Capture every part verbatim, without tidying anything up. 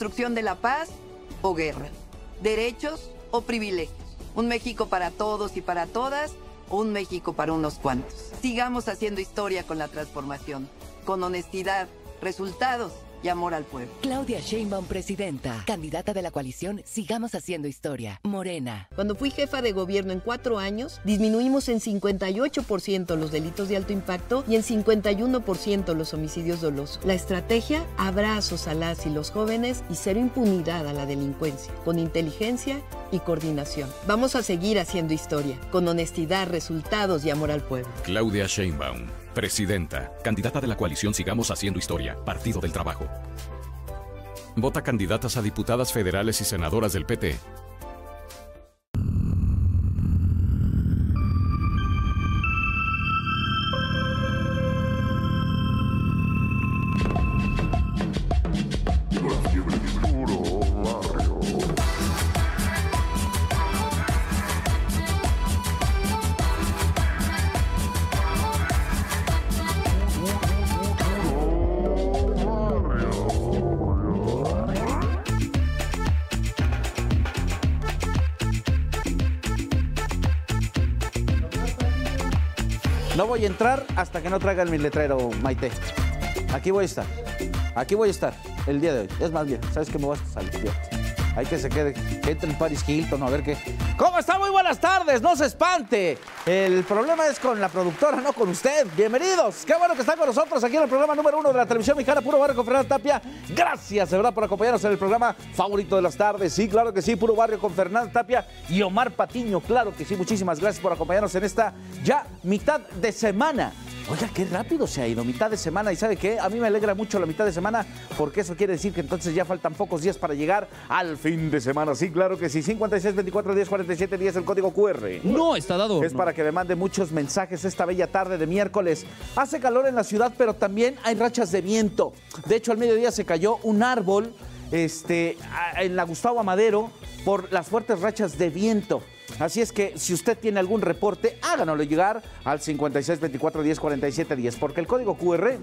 construcción de la paz o guerra, derechos o privilegios, un México para todos y para todas o un México para unos cuantos. Sigamos haciendo historia con la transformación, con honestidad, resultados y amor al pueblo. Claudia Sheinbaum, presidenta, candidata de la coalición Sigamos Haciendo Historia, Morena. Cuando fui jefa de gobierno en cuatro años, disminuimos en cincuenta y ocho por ciento los delitos de alto impacto y en cincuenta y uno por ciento los homicidios dolosos. La estrategia, abrazos a las y los jóvenes y cero impunidad a la delincuencia, con inteligencia y coordinación. Vamos a seguir haciendo historia, con honestidad, resultados y amor al pueblo. Claudia Sheinbaum, presidenta, candidata de la coalición Sigamos Haciendo Historia, Partido del Trabajo. Vota candidatas a diputadas federales y senadoras del P T. No voy a entrar hasta que no traigan mi letrero, Maite. Aquí voy a estar. Aquí voy a estar el día de hoy. Es más bien, ¿sabes qué? Me voy a salir. Hay que se quede, que entre en Paris Hilton, a ver qué. ¿Cómo está? Muy buenas tardes, no se espante. El problema es con la productora, no con usted. Bienvenidos. Qué bueno que están con nosotros aquí en el programa número uno de la televisión mexicana, Puro Barrio con Fernanda Tapia. Gracias, de verdad, por acompañarnos en el programa favorito de las tardes. Sí, claro que sí, Puro Barrio con Fernanda Tapia y Omar Patiño. Claro que sí, muchísimas gracias por acompañarnos en esta ya mitad de semana. Oiga, qué rápido se ha ido, mitad de semana. ¿Y sabe qué? A mí me alegra mucho la mitad de semana porque eso quiere decir que entonces ya faltan pocos días para llegar al fin de semana. Sí, claro que sí. cincuenta y seis, veinticuatro, diez, cuarenta y siete, diez, el código Q R. No está dado. Es no. para que me mande muchos mensajes esta bella tarde de miércoles. Hace calor en la ciudad, pero también hay rachas de viento. De hecho, al mediodía se cayó un árbol este, en la Gustavo Amadero por las fuertes rachas de viento. Así es que si usted tiene algún reporte, háganoslo llegar al cincuenta y seis, veinticuatro, diez, cuarenta y siete, diez, porque el código Q R...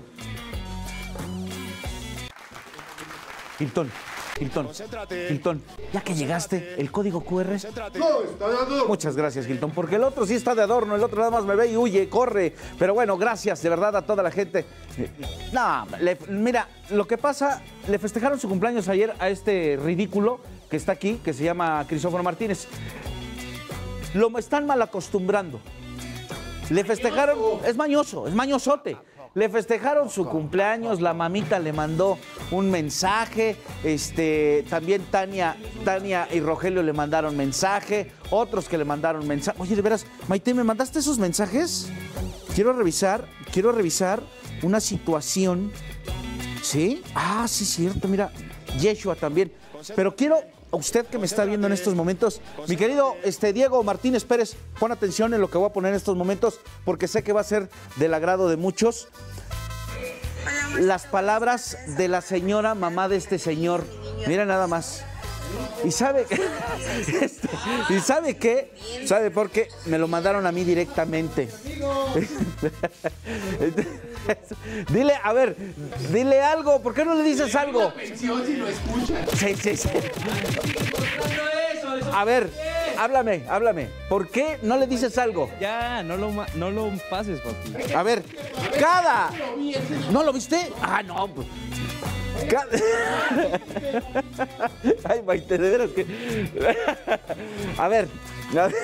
Hilton, Hilton, Hilton, ya que llegaste, el código Q R... No, está de adorno. Muchas gracias, Hilton, porque el otro sí está de adorno, el otro nada más me ve y huye, corre. Pero bueno, gracias de verdad a toda la gente. No, le, mira, lo que pasa, le festejaron su cumpleaños ayer a este ridículo que está aquí, que se llama Crisófono Martínez. Lo están mal acostumbrando. Le festejaron, es mañoso, es mañosote. Le festejaron su cumpleaños, la mamita le mandó un mensaje, este, también Tania, Tania y Rogelio le mandaron mensaje, otros que le mandaron mensaje. Oye, de veras, Maite, ¿me mandaste esos mensajes? Quiero revisar, quiero revisar una situación, ¿sí? Ah, sí, cierto, mira, Yeshua también. Pero quiero... A usted que me está viendo en estos momentos, mi querido este, Diego Martínez Pérez, pon atención en lo que voy a poner en estos momentos, porque sé que va a ser del agrado de muchos. Las palabras de la señora mamá de este señor. Mira nada más. ¿Y sabe, este, ¿Y sabe qué? ¿Sabe por qué? Me lo mandaron a mí directamente. Dile, a ver, dile algo. ¿Por qué no le dices algo? Sí, sí, sí. A ver, háblame, háblame. ¿Por qué no le dices algo? Ya, no lo, no lo pases, papi. A ver, cada... ¿No lo viste? Ah, no, pues... Cada... Ay, Maite, de veras que... A ver, a ver,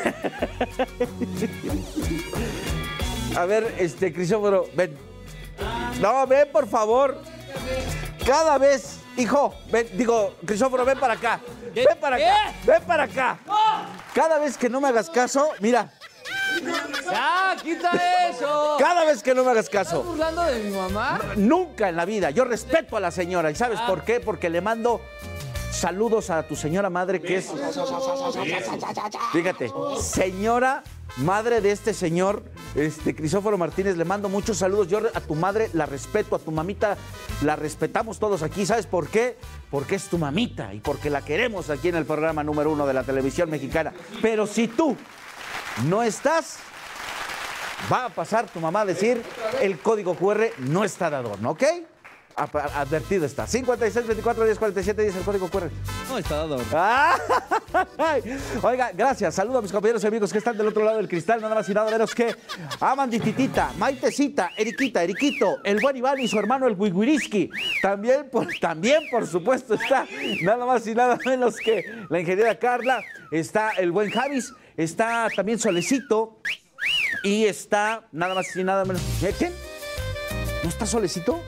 a ver este, Crisóforo, ven. No, ven, por favor. Cada vez, hijo, ven, digo, Crisóforo, ven para acá. Ven para acá, ven para acá. Cada vez que no me hagas caso, mira. ¡Ya, quita eso! Cada vez que no me hagas caso. ¿Estás burlando de mi mamá? Nunca en la vida. Yo respeto a la señora. ¿Y sabes ah. por qué? Porque le mando saludos a tu señora madre, que es... Fíjate, señora madre de este señor, este Crisóforo Martínez, le mando muchos saludos. Yo a tu madre la respeto, a tu mamita la respetamos todos aquí. ¿Sabes por qué? Porque es tu mamita y porque la queremos aquí en el programa número uno de la televisión mexicana. Pero si tú no estás, va a pasar tu mamá a decir el código Q R no está de adorno, ¿ok? advertido está. cincuenta y seis, veinticuatro, diez, cuarenta y siete, diez el código Q R. No, está dado. Ah, oiga, gracias. Saludo a mis compañeros y amigos que están del otro lado del cristal. Nada más y nada menos que Amandititita, Maitecita, Eriquita, Eriquito, el buen Iván y su hermano el Wigwiriski. También por, también, por supuesto, está nada más y nada menos que la ingeniera Carla. Está el buen Javis. Está también Solecito. Y está nada más y nada menos. ¿Quién? ¿No está Solecito?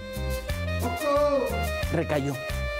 Recayó.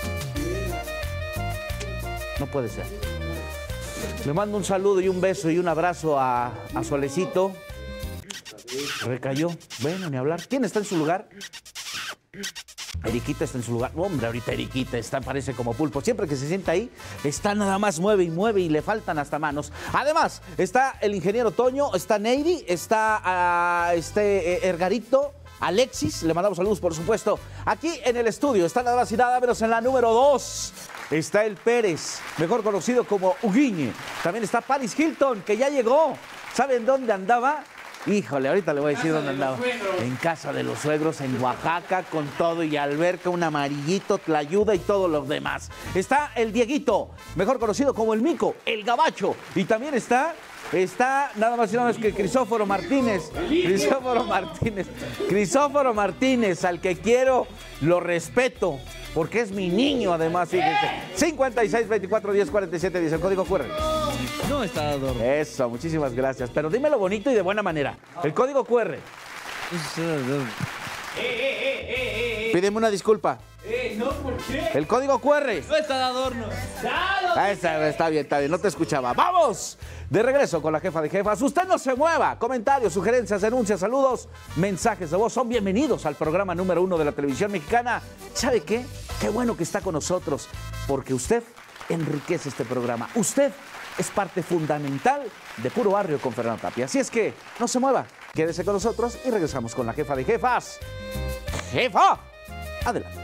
No puede ser. Le mando un saludo y un beso y un abrazo a, a Solecito. Recayó. Bueno, ni hablar. ¿Quién está en su lugar? Eriquita está en su lugar. Hombre, ahorita Eriquita está, parece como pulpo. Siempre que se sienta ahí, está nada más mueve y mueve y le faltan hasta manos. Además, está el ingeniero Toño, está Neidy, está uh, este eh, Ergarito, Alexis, le mandamos saludos, por supuesto. Aquí en el estudio está nada más y nada menos en la número dos. Está el Pérez, mejor conocido como Uguiñe. También está Paris Hilton, que ya llegó. ¿Saben dónde andaba? Híjole, ahorita le voy a decir dónde andaba. En casa de los suegros, en Oaxaca, con todo y alberca, un amarillito, tlayuda y todo lo demás. Está el Dieguito, mejor conocido como el Mico, el Gabacho. Y también está, está nada más y nada menos que Crisóforo Martínez. Crisóforo Martínez. Crisóforo Martínez, al que quiero, lo respeto, porque es mi niño además, fíjense. cincuenta y seis, veinticuatro, diez, cuarenta y siete, diez el código Q R. No está dado. Eso, muchísimas gracias. Pero dímelo bonito y de buena manera. El código Q R. Pídeme una disculpa. Eh, no, ¿por qué? El código Q R. No está de adorno. Ah, está, está bien, está bien, no te escuchaba. ¡Vamos! De regreso con la jefa de jefas. Usted no se mueva. Comentarios, sugerencias, denuncias, saludos, mensajes de voz son bienvenidos al programa número uno de la televisión mexicana. ¿Sabe qué? Qué bueno que está con nosotros, porque usted enriquece este programa. Usted es parte fundamental de Puro Barrio con Fernando Tapia. Así es que no se mueva, quédese con nosotros y regresamos con la jefa de jefas. ¡Jefa! Adelante.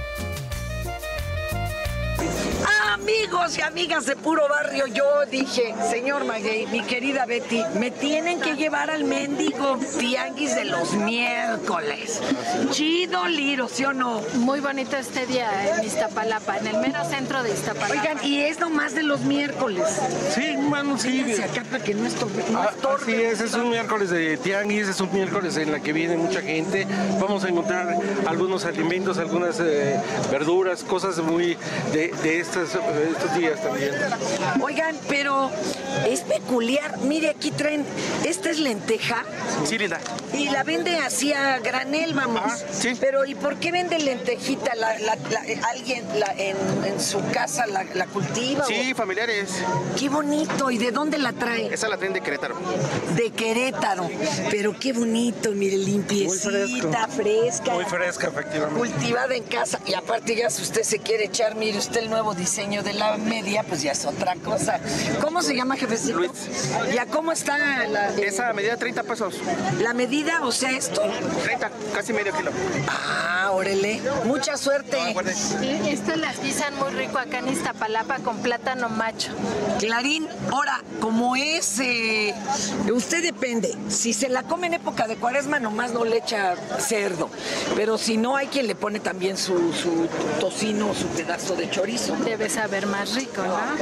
Amigos y amigas de Puro Barrio, yo dije, señor Maguey, mi querida Betty, me tienen que llevar al mendigo tianguis de los miércoles. Chido, Liro, ¿sí o no? Muy bonito este día en Iztapalapa, en el mero centro de Iztapalapa. Oigan, y es nomás de los miércoles. Sí, mano, sí. Fíjense acá para que no estorbe. No Ah, estorbe. así es, es un miércoles de tianguis, es un miércoles en la que viene mucha gente. Vamos a encontrar algunos alimentos, algunas eh, verduras, cosas muy de, de estas, estos días también. Oigan, pero es peculiar. Mire, aquí traen, esta es lenteja. Sí, linda. Y la vende así a granel, vamos. Ah, sí. Pero ¿y por qué vende lentejita? La, la, la, ¿Alguien la, en, en su casa la, la cultiva? Sí, o? familiares. Qué bonito. ¿Y de dónde la trae? Esa la traen de Querétaro. De Querétaro. Pero qué bonito, mire, limpiecita, fresca. Muy fresca, efectivamente. Cultivada en casa. Y aparte ya si usted se quiere echar, mire usted el nuevo diseño de la media, pues ya es otra cosa. ¿Cómo se llama, jefecito? Luis. ¿Ya cómo está la, eh, Esa medida treinta pesos. la medida? O sea, esto. treinta, casi medio kilo. Ah, órale. Mucha suerte. No, guarde. Sí, estas las guisan muy rico acá en Iztapalapa con plátano macho. Clarín, ahora, como es, eh, usted depende. Si se la come en época de cuaresma, nomás no le echa cerdo. Pero si no, hay quien le pone también su, su tocino, su pedazo de chorizo. Debe saber más rico,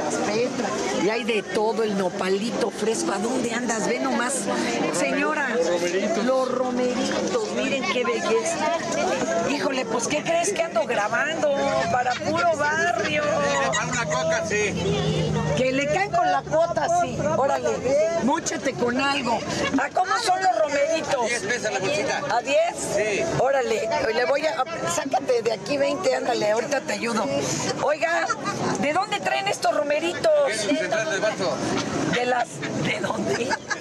¿no? Y hay de todo, el nopalito fresco. ¿A dónde andas? Ve nomás. Señora, los romeritos, miren qué belleza. Híjole, pues ¿qué crees que ando grabando? Para Puro Barrio. Una coca, sí. Que le caen con la cuota, sí. Órale, múchate con algo. ¿A cómo son los romeritos? diez pesos la bolsita. ¿A diez? Sí. Órale, le voy a... Sácate de aquí veinte, ándale, ahorita te ayudo. Oiga, ¿de dónde traen estos romeritos? Central del Vaso. De las... ¿De dónde?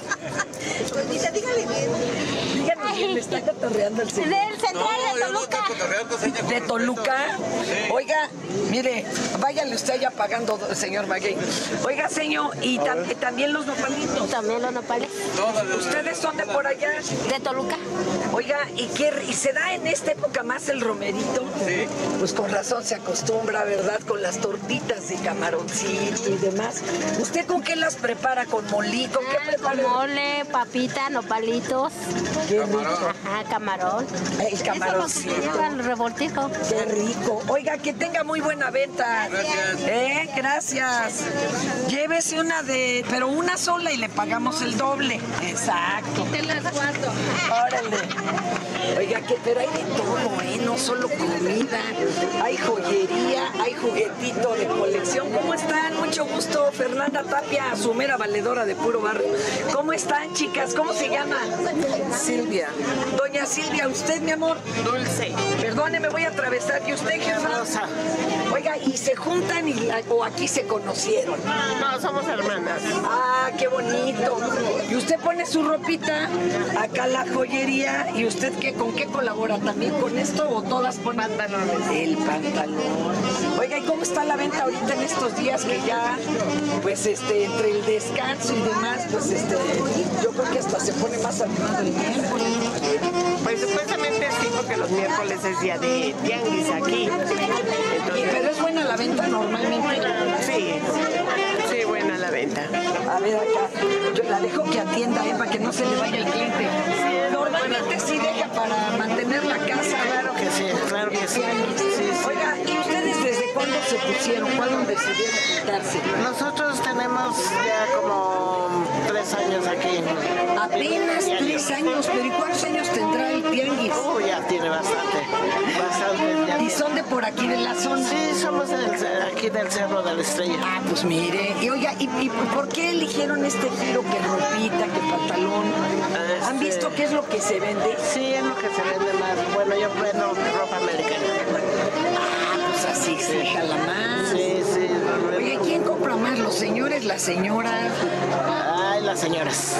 Dígale bien. Dígale bien, le está cotorreando el señor. Del central de Toluca. ¿De Toluca? Oiga, mire, váyale usted ya pagando, señor Maguey. Oiga, señor, y tam también los nopalitos. También los nopales. ¿Ustedes son de por allá? De Toluca. Oiga, ¿y, qué, ¿y se da en esta época más el romerito? Sí. Pues con razón se acostumbra, ¿verdad? Con las tortitas de camaroncito y demás. ¿Usted con qué las prepara? ¿Con molí? ¿Con qué prepara? Con mole, papita, nopalitos. Qué rico. Ajá, camarón. El camaroncito. Lleva el revoltijo. Qué rico. Oiga, que tenga muy buena venta. Gracias. Eh, gracias. Llévese una de, pero una sola y le pagamos el doble. Exacto. Te las guardo. Órale. Oiga, que pero hay de todo, ¿eh? No solo comida. Hay joyería, hay juguetito de colección. ¿Cómo están? Mucho gusto. Fernanda Tapia, su mera valedora de puro barrio. ¿Cómo están, chicas? ¿Cómo se llama? Silvia. Doña Silvia, ¿usted, mi amor? Dulce. Perdone, me voy a atravesar. ¿Y usted, jefa? Rosa. Oiga, ¿y se juntan y la- o aquí se conocieron? No, somos hermanas. Ah, qué bonito. ¿Y usted pone su ropita acá la joyería? ¿Y usted qué, con qué colabora? ¿También con esto o todas ponen pantalones? El pantalón. Oiga, ¿y cómo está la venta ahorita en estos días que ya, pues, este, entre el descanso y demás, pues, este, yo creo que hasta se pone más animado el miércoles? Pues supuestamente sí, porque los miércoles es día de tianguis aquí. Entonces, Pero es buena la venta normalmente. sí, sí, buena la venta. A ver acá, yo la dejo que atienda, ¿eh? Para que no se le vaya el cliente. Normalmente sí deja para mantener la casa. Claro que sí, claro que sí. Sí, sí. Oiga, ¿y ustedes desde cuándo se pusieron? ¿Cuándo decidieron juntarse? Nosotros tenemos ya como tres años aquí. Apenas tres años, pero ¿y cuántos años tendrá el tianguis? Oh, ya tiene bastante, bastante. Ya ¿Y tiene. son de por aquí de la zona? Sí, somos del- aquí del Cerro de la Estrella. Ah, pues mire. Y oiga, ¿y, y por qué eligieron este giro? Que ropita, que pantalón. ¿Han Este- visto qué es lo que se vende? Sí, es lo que se vende más. Bueno, yo vendo ropa americana. Ah, pues así se jala más. Sí, sí. Oye, ¿quién compra más? ¿Los señores, la señora? Ay, las señoras.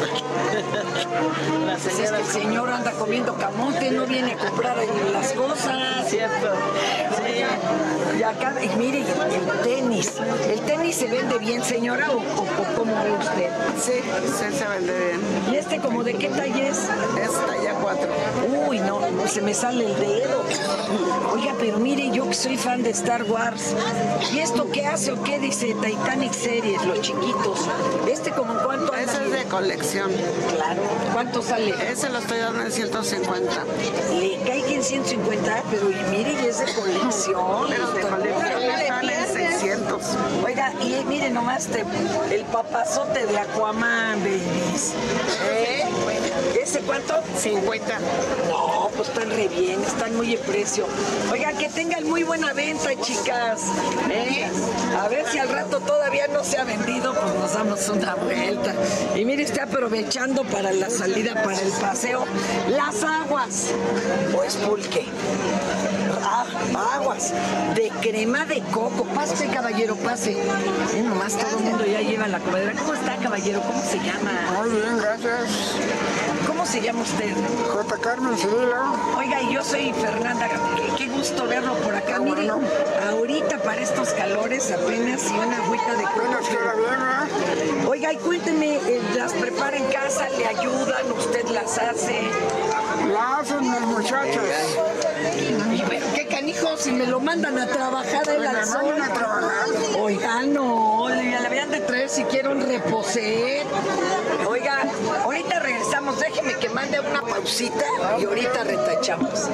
Las Pues es que el señoras. señor anda comiendo camote, no viene a comprar ahí las cosas. Cierto. Sí. Y acá, y mire, el tenis. ¿El tenis se vende bien, señora, o, o- o cómo ve usted? Sí, sí se vende bien. ¿Y este como de qué talla es? Es talla cuatro. Uy, no, no se me sale el dedo. Oiga, pero mire, yo que soy fan de Star Wars. ¿Y esto qué hace o qué dice Titanic Series, los chiquitos? ¿Este como en cuánto anda? Ese es de colección. Claro. ¿Cuánto sale? Ese lo estoy dando en ciento cincuenta. Le cae que en ciento cincuenta, pero y mire, y es de colección. Pero de colección están en seiscientos. Oiga, y mire nomás este, el papazote de Aquaman, babies. ¿Eh? ¿Ese cuánto? cincuenta. No, pues están re bien, están muy en precio. Oiga, que tengan muy buena venta, chicas. ¿Eh? A ver si al rato todavía no se ha vendido, pues nos damos una vuelta. Y mire, esté aprovechando para la salida, para el paseo. Las aguas. O es pulque. Ah, aguas. De crema de coco. Pase, caballero, pase. Eh, nomás todo el mundo ya lleva la comedera. ¿Cómo está, caballero? ¿Cómo se llama? Muy bien, gracias. ¿Cómo se llama usted? J. Carmen Cirilo. Oiga, y yo soy Fernanda. Qué, qué gusto verlo por acá. Mire, ahorita para estos calores apenas y una agüita de coco. Apenas queda bien, ¿eh? Oiga, y cuénteme, eh, ¿las prepara en casa? ¿Le ayudan? ¿Usted las hace? La hacen mis muchachas. Y bueno, qué canijo, si me lo mandan a trabajar el Me al sol. mandan a trabajar. Oiga, no, le, le habían de traer si quiero un reposet. Oiga, ahorita regresamos, déjeme que mande una pausita y ahorita retachamos.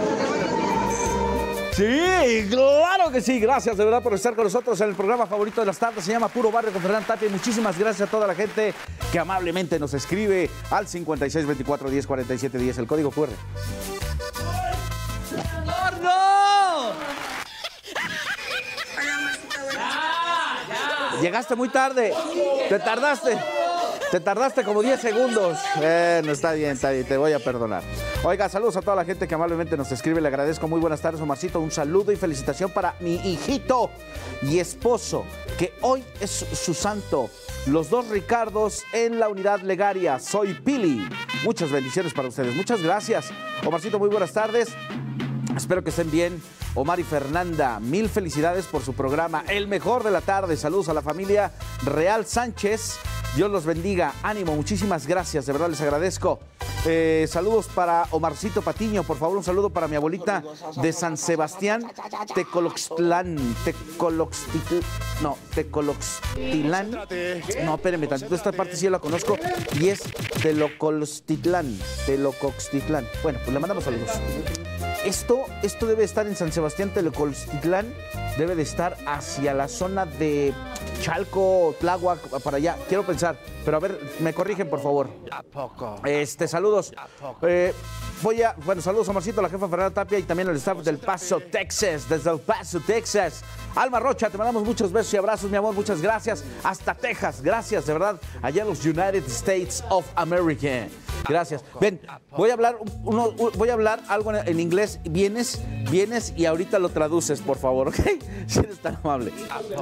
Sí, claro que sí. Gracias de verdad por estar con nosotros en el programa favorito de las tardes. Se llama Puro Barrio con Fernanda Tapia. Muchísimas gracias a toda la gente que amablemente nos escribe al cincuenta y seis veinticuatro diez cuarenta y siete diez. El código Q R. ¡No! Llegaste muy tarde. Te tardaste. Te tardaste como diez segundos. Bueno, está bien, está bien. Te voy a perdonar. Oiga, saludos a toda la gente que amablemente nos escribe. Le agradezco. Muy buenas tardes, Omarcito. Un saludo y felicitación para mi hijito y esposo, que hoy es su santo. Los dos Ricardos en la unidad Legaria. Soy Pili. Muchas bendiciones para ustedes. Muchas gracias. Omarcito, muy buenas tardes. Espero que estén bien. Omar y Fernanda, mil felicidades por su programa, el mejor de la tarde. Saludos a la familia Real Sánchez. Dios los bendiga. Ánimo, muchísimas gracias. De verdad les agradezco. Eh, saludos para Omarcito Patiño, por favor, un saludo para mi abuelita de San Sebastián, Tecoloxtlán, Tecoloxtitlán, no, Tecoloxtilán. No, espérenme tantito, esta parte sí la conozco y es Telocolstitlán, Telocoxtitlán. Bueno, pues le mandamos saludos. Esto, esto debe estar en San Sebastián, Telocolstitlán, debe de estar hacia la zona de Chalco, Tláhuac, para allá. Quiero pensar, pero a ver, me corrigen, por favor. ¿A poco? Este, saludos. Eh, voy a, bueno, saludos a Marcito, a la jefa Fernanda Tapia y también al staff del Paso, Texas, desde El Paso, Texas. Alma Rocha, te mandamos muchos besos y abrazos, mi amor, muchas gracias. Hasta Texas, gracias, de verdad, allá en los United States of America. Gracias. Ven, voy a hablar, uno, voy a hablar algo en, en inglés. Vienes, vienes y ahorita lo traduces, por favor, ¿ok? Si eres tan amable.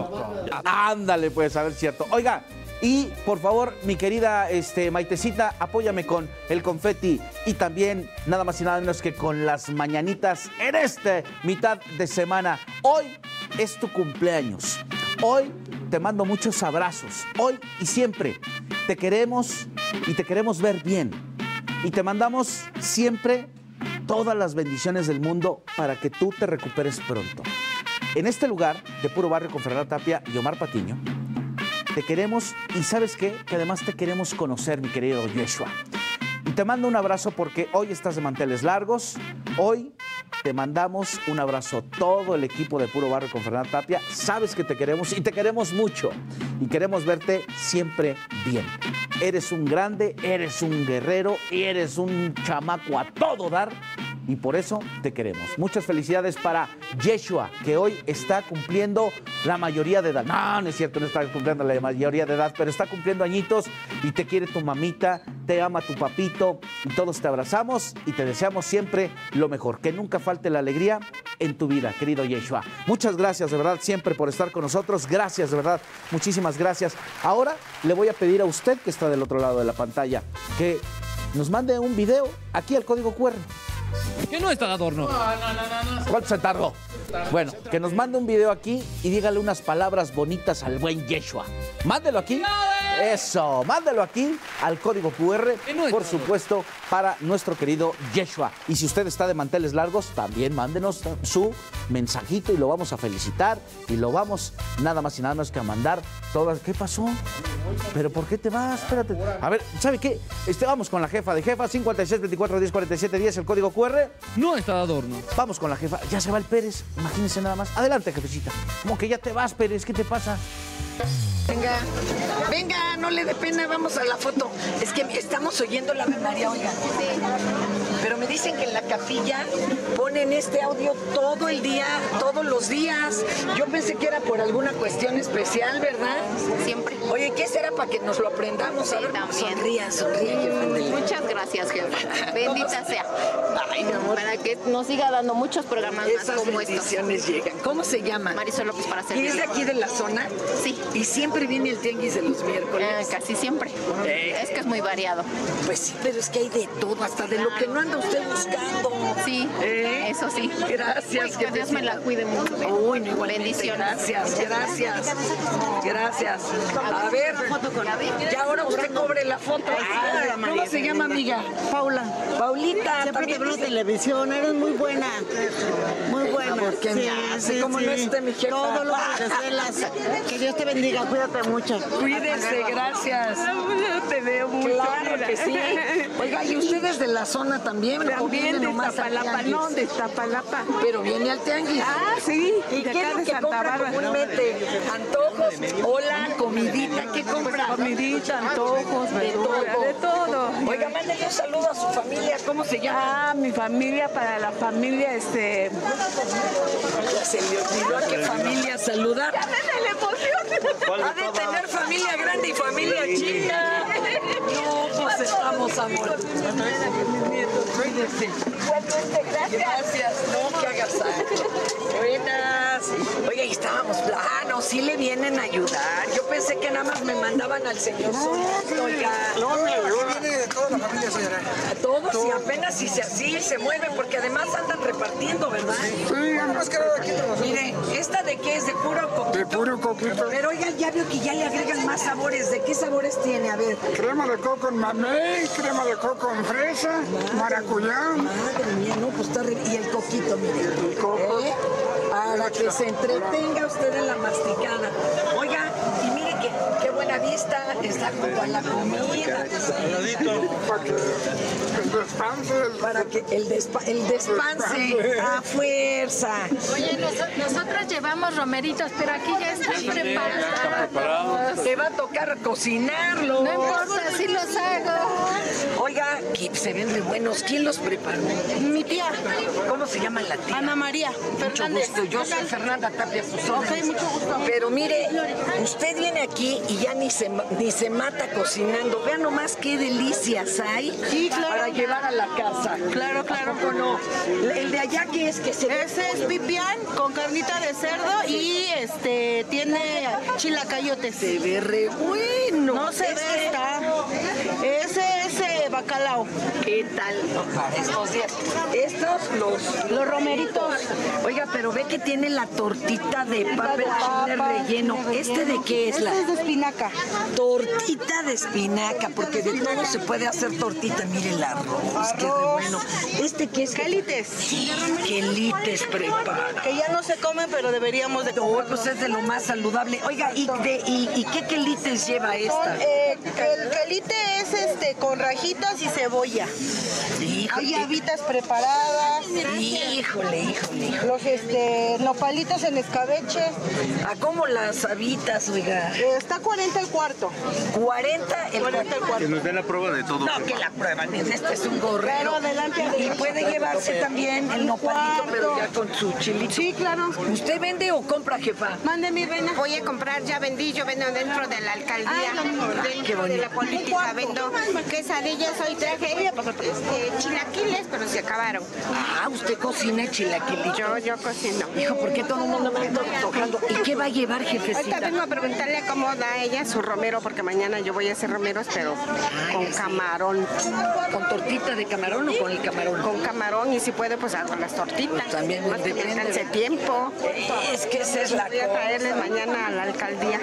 Ándale, pues, a ver, cierto. Oiga, y por favor, mi querida este, Maitecita, apóyame con el confeti y también nada más y nada menos que con las mañanitas en este mitad de semana. Hoy es tu cumpleaños. Hoy te mando muchos abrazos. Hoy y siempre te queremos y te queremos ver bien. Y te mandamos siempre todas las bendiciones del mundo para que tú te recuperes pronto. En este lugar de Puro Barrio con Fernanda Tapia y Omar Patiño, te queremos y ¿sabes qué? Que además te queremos conocer, mi querido Yeshua. Y te mando un abrazo porque hoy estás de manteles largos. Hoy te mandamos un abrazo todo el equipo de Puro Barrio con Fernanda Tapia. Sabes que te queremos y te queremos mucho. Y queremos verte siempre bien. Eres un grande, eres un guerrero, eres un chamaco a todo dar. Y por eso te queremos. Muchas felicidades para Yeshua, que hoy está cumpliendo la mayoría de edad. No, no es cierto, no está cumpliendo la mayoría de edad, pero está cumpliendo añitos y te quiere tu mamita, te ama tu papito y todos te abrazamos y te deseamos siempre lo mejor. Que nunca falte la alegría en tu vida, querido Yeshua. Muchas gracias, de verdad, siempre por estar con nosotros. Gracias, de verdad, muchísimas gracias. Ahora le voy a pedir a usted, que está del otro lado de la pantalla, que nos mande un video aquí al código cu erre. Que no está de adorno. No, no, no, no. ¿Cuánto se tardó? Bueno, que nos mande un video aquí y dígale unas palabras bonitas al buen Yeshua. Mándelo aquí. Eso, mándelo aquí al código cu erre, por supuesto, para nuestro querido Yeshua. Y si usted está de manteles largos, también mándenos su mensajito y lo vamos a felicitar y lo vamos nada más y nada menos que a mandar todas. ¿Qué pasó? ¿Pero por qué te vas? Espérate. A ver, ¿sabe qué? Este, vamos con la jefa de jefa, cincuenta y seis, veinticuatro, diez, cuarenta y siete, diez, el código cu erre. No está de adorno. Vamos con la jefa. Ya se va el Pérez. Imagínense nada más. Adelante, jefecita. ¿Cómo que ya te vas, Pérez? ¿Qué te pasa? Venga, venga, no le dé pena, vamos a la foto. Es que estamos oyendo la Ave María, oigan. Sí. Pero me dicen que en la capilla ponen este audio todo el día, todos los días. Yo pensé que era por alguna cuestión especial, ¿verdad? Siempre. Oye, ¿qué será para que nos lo aprendamos? Sí, a ver, también. Sonría, sonríe. Mm, muchas gracias, jefa. Bendita sea. Ay, mi amor. Para que nos siga dando muchos programas Esas más como estos. bendiciones llegan. ¿Cómo se llama? Marisol López para ¿Y es de aquí de la zona? Sí. ¿Y siempre viene el tianguis de los miércoles? Eh, casi siempre. Eh. Es que es muy variado. Pues sí, pero es que hay de todo, hasta de lo que no anda usted buscando. Sí, ¿Eh? eso sí. Gracias. Uy, que Dios me la cuide mucho. Uy, no, igualmente. Bendiciones. Gracias, gracias. Gracias. A ver, ya ahora usted cobre la foto. Ah, ¿cómo se llama, amiga? Paula. Paulita. Siempre te también veo dice- televisión, eres muy buena. Muy buena. amor, ¿qué me hace? ¿Cómo no esté mi jefa? Todo lo que desvelas. Que Dios te bendiga, cuídate mucho. Cuídese, gracias. Te veo mucho. Claro que sí. Oiga, ¿y ustedes de la zona también? ¿O También vienen de nomás al Iztapalapa, tianguis? no, de Iztapalapa. Pero viene al tianguis. Ah, sí. ¿Y de qué es acá lo de que Santa compra Bárbara. comúnmente? Antojos, hola, comidita, ¿qué compra? Comidita, antojos, De verdura, todo. de todo. Oiga, mándale un saludo a su familia, ¿cómo se llama? Ah, mi familia, para la familia, este... Ya se le olvidó a qué familia saludar. Ya me la emoción. Ha de tener familia grande y familia chica. No, pues estamos, amor. Cuídese. Gracias. No, que agasajo. Buenas. Oiga, y estábamos planos. no, sí le vienen a ayudar. Yo pensé que nada más me mandaban al señor solito, oiga. No, me viene de toda la familia, señora. A todos, y apenas si se así se mueven, porque además andan repartiendo, ¿verdad? Sí, más que nada aquí. Mire, ¿esta de qué es? ¿De puro coquito? De puro coquito. Pero oiga, ya veo que ya le agregan más sabores. ¿De qué sabores tiene? A ver. Crema de coco en mamey, crema de coco en fresa, maracuyá. Madre mía, no, pues está re... Y el coquito, mire. El coco. ¿Eh? Para que se entretenga usted en la masticada. Oiga, y mire que qué buena vista está junto a la comida. Para que el despanse. Para que el, despa el despanse a fuerza. Oye, nos, nosotros llevamos romeritos, pero aquí ya están preparados. Te va a tocar cocinarlos. No importa, así los hago. Oiga, que se ven muy buenos. ¿Quién los preparó? Mi tía. ¿Cómo se llama la tía? Ana María Mucho Fernández. gusto. Yo soy Fernanda Tapia Susana. Ok, mucho gusto. Pero mire, usted viene aquí y ya ni se, ni se mata cocinando. Vean nomás qué delicias hay Sí, claro. para llevar a la casa. Claro, claro. ¿Cómo no? El de allá, ¿qué es? Que se Ese es pipián con carnita de cerdo y este tiene chilacayotes. Se ve re bueno. No se Este- ve, está. Ese es eh, bacalao. ¿Qué tal? Estos días. Estos, los... Los romeritos. Oiga, pero ve que tiene la tortita de papa de papa, chile relleno. ¿Este de qué es la? Este es de espinaca. Tortita de espinaca, porque de todo se puede hacer tortita. Mire el arroz, qué re bueno. ¿Este qué es? Quelites. Quelites prepara. Que ya no se comen, pero deberíamos de No, comerlos. pues es de lo más saludable. Oiga, ¿y, de, y, y qué quelites lleva Son, esta? eh, el quelite es este con rajitas y cebolla. Hay habitas preparadas. Híjole, híjole, híjole. Los este, nopalitos en escabeche. ¿A cómo las habitas, oiga? Eh, está cuarenta el cuarto. cuarenta el cuarenta el cuarto. nos den la prueba de todo. No, que la prueban. Este es un gorrero. Pero adelante, adelante. Y puede llevarse también el nopalito, pero ya con su chilito. Sí, claro. ¿Usted vende o compra, jefa? Mande mi reina. Voy a comprar, ya vendí, yo vendo dentro de la alcaldía, Qué dentro bonito. de la política, vendo quesadillas, hoy traje este, chilaquiles, pero se acabaron. Ah, usted cocina chilaquilito. Yo, yo cocino. Hijo, ¿por qué todo el mundo me está tocando? ¿Y qué va a llevar, Ahorita jefecita? vengo a preguntarle cómo da ella su romero, porque mañana yo voy a hacer romeros, pero con camarón. ¿Con tortita de camarón o con el camarón? Con camarón, y si puede, pues hago las tortitas. Pues también Más que me depende. alcance tiempo. Es que esa es la Voy a traerles mañana a la alcaldía.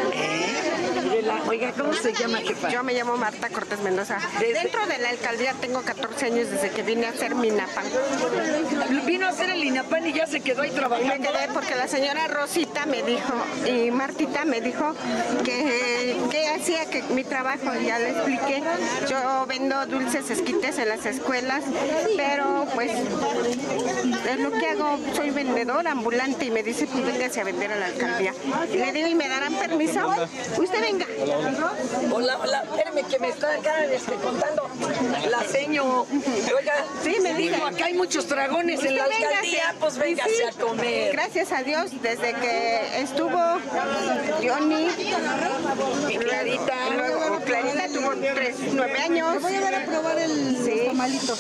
Oiga, ¿cómo se llama, jefa? Yo me llamo Marta Cortés Mendoza. Dentro de la alcaldía tengo catorce años desde que vine a hacer mi INAPAN. Vino a hacer el INAPAN y ya se quedó ahí Y trabajando. me quedé porque la señora Rosita me dijo, y Martita me dijo que, que hacía que mi trabajo, ya le expliqué. Yo vendo dulces esquites en las escuelas, pero pues es lo que hago, soy vendedora ambulante, y me dice, pues véngase a vender a la alcaldía. Y le digo, ¿y me darán permiso? Usted venga. Hola, hola, espérame que me está acá este, contando la seño. Oiga, Sí, me dijo. acá hay muchos dragones en la Usted véngase. alcaldía, pues véngase Sí, a comer. Gracias a Dios, desde que estuvo Johnny Y Clarita. luego Clarita tuvo tres, nueve años. Voy a dar a probar el Sí. tamalito.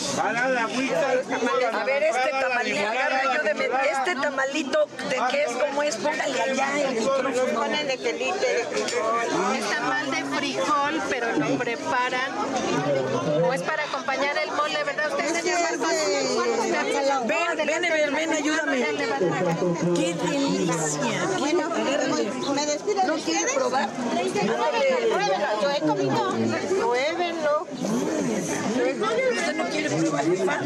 A ver, este tamalito, agarra, ayúdeme. Este tamalito, ¿de qué es? ¿Cómo es? Póngale allá el micrófono. Ponen de quelite, de frijol. Es tamal de frijol, pero lo preparan. O es para acompañar el mole, ¿verdad? Ustedes Este señor es Marcos. de bacalao. Ven, ven, ven, ven, ayúdame. ¡Qué delicia! Bueno, me despido. ¿No quiere probar? Pruébelo, yo he comido. Pruébenlo. ¿Usted no quiere probar?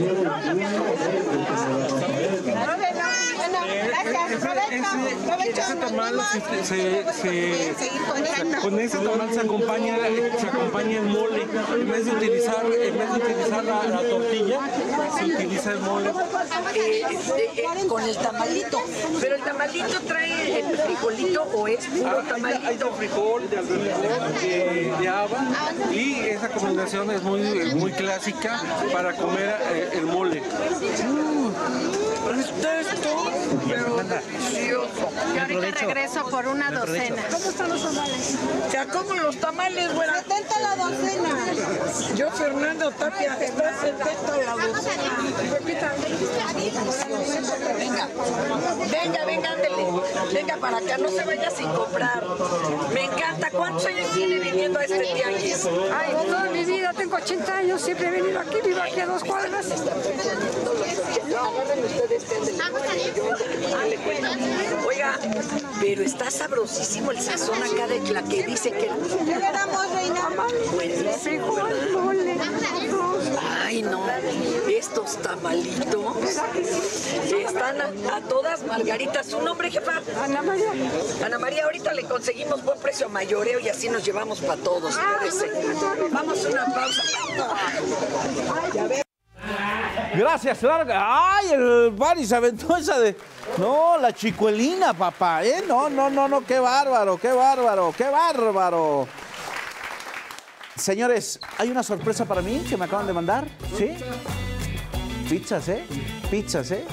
Pruébenlo. Bueno, gracias. Provecho. Provecho. Ese tamal se, se, se- Seguir comiendo. con ese tamal se acompaña, se acompaña el mole. En vez de utilizar, en vez de utilizar la, la tortilla, se utiliza el mole. Eh, eh, eh, con el tamalito. Pero el tamalito trae el frijolito o es puro Ah, hay, hay tamalito. de frijol, de alrededor, de, de haba, y esa combinación es muy, muy clásica para comer eh, el mole. Está esto, pero delicioso. Yo ahorita regreso por una docena. ¿Cómo están los tamales? Ya como los tamales, güera. setenta la docena. Yo, Fernando Tapia, está setenta la docena. Venga, venga, venga, ándele. Venga para acá, no se vaya sin comprar. Me encanta. ¿Cuántos años tiene viniendo a este tianguis? Ay, toda mi vida, tengo ochenta años, siempre he venido aquí, vivo aquí a dos cuadras. Agarren ustedes este. Oiga, pero está sabrosísimo el sazón acá de la que dice que... ¿Qué le damos, reina? Buenísimo, ¿verdad? Ay, no, estos tamalitos están a, a todas margaritas. ¿Su nombre, jefa? Ana María. Ana María, ahorita le conseguimos buen precio a mayoreo y así nos llevamos para todos. Espérese. Vamos a una pausa. Ya ve. Gracias, Larga. Ay, el Bari se aventó esa de... No, la chicuelina, papá, ¿eh? No, no, no, no, qué bárbaro, qué bárbaro, qué bárbaro. Señores, hay una sorpresa para mí que me acaban de mandar, ¿sí? Pizzas, ¿eh? Pizzas, ¿eh?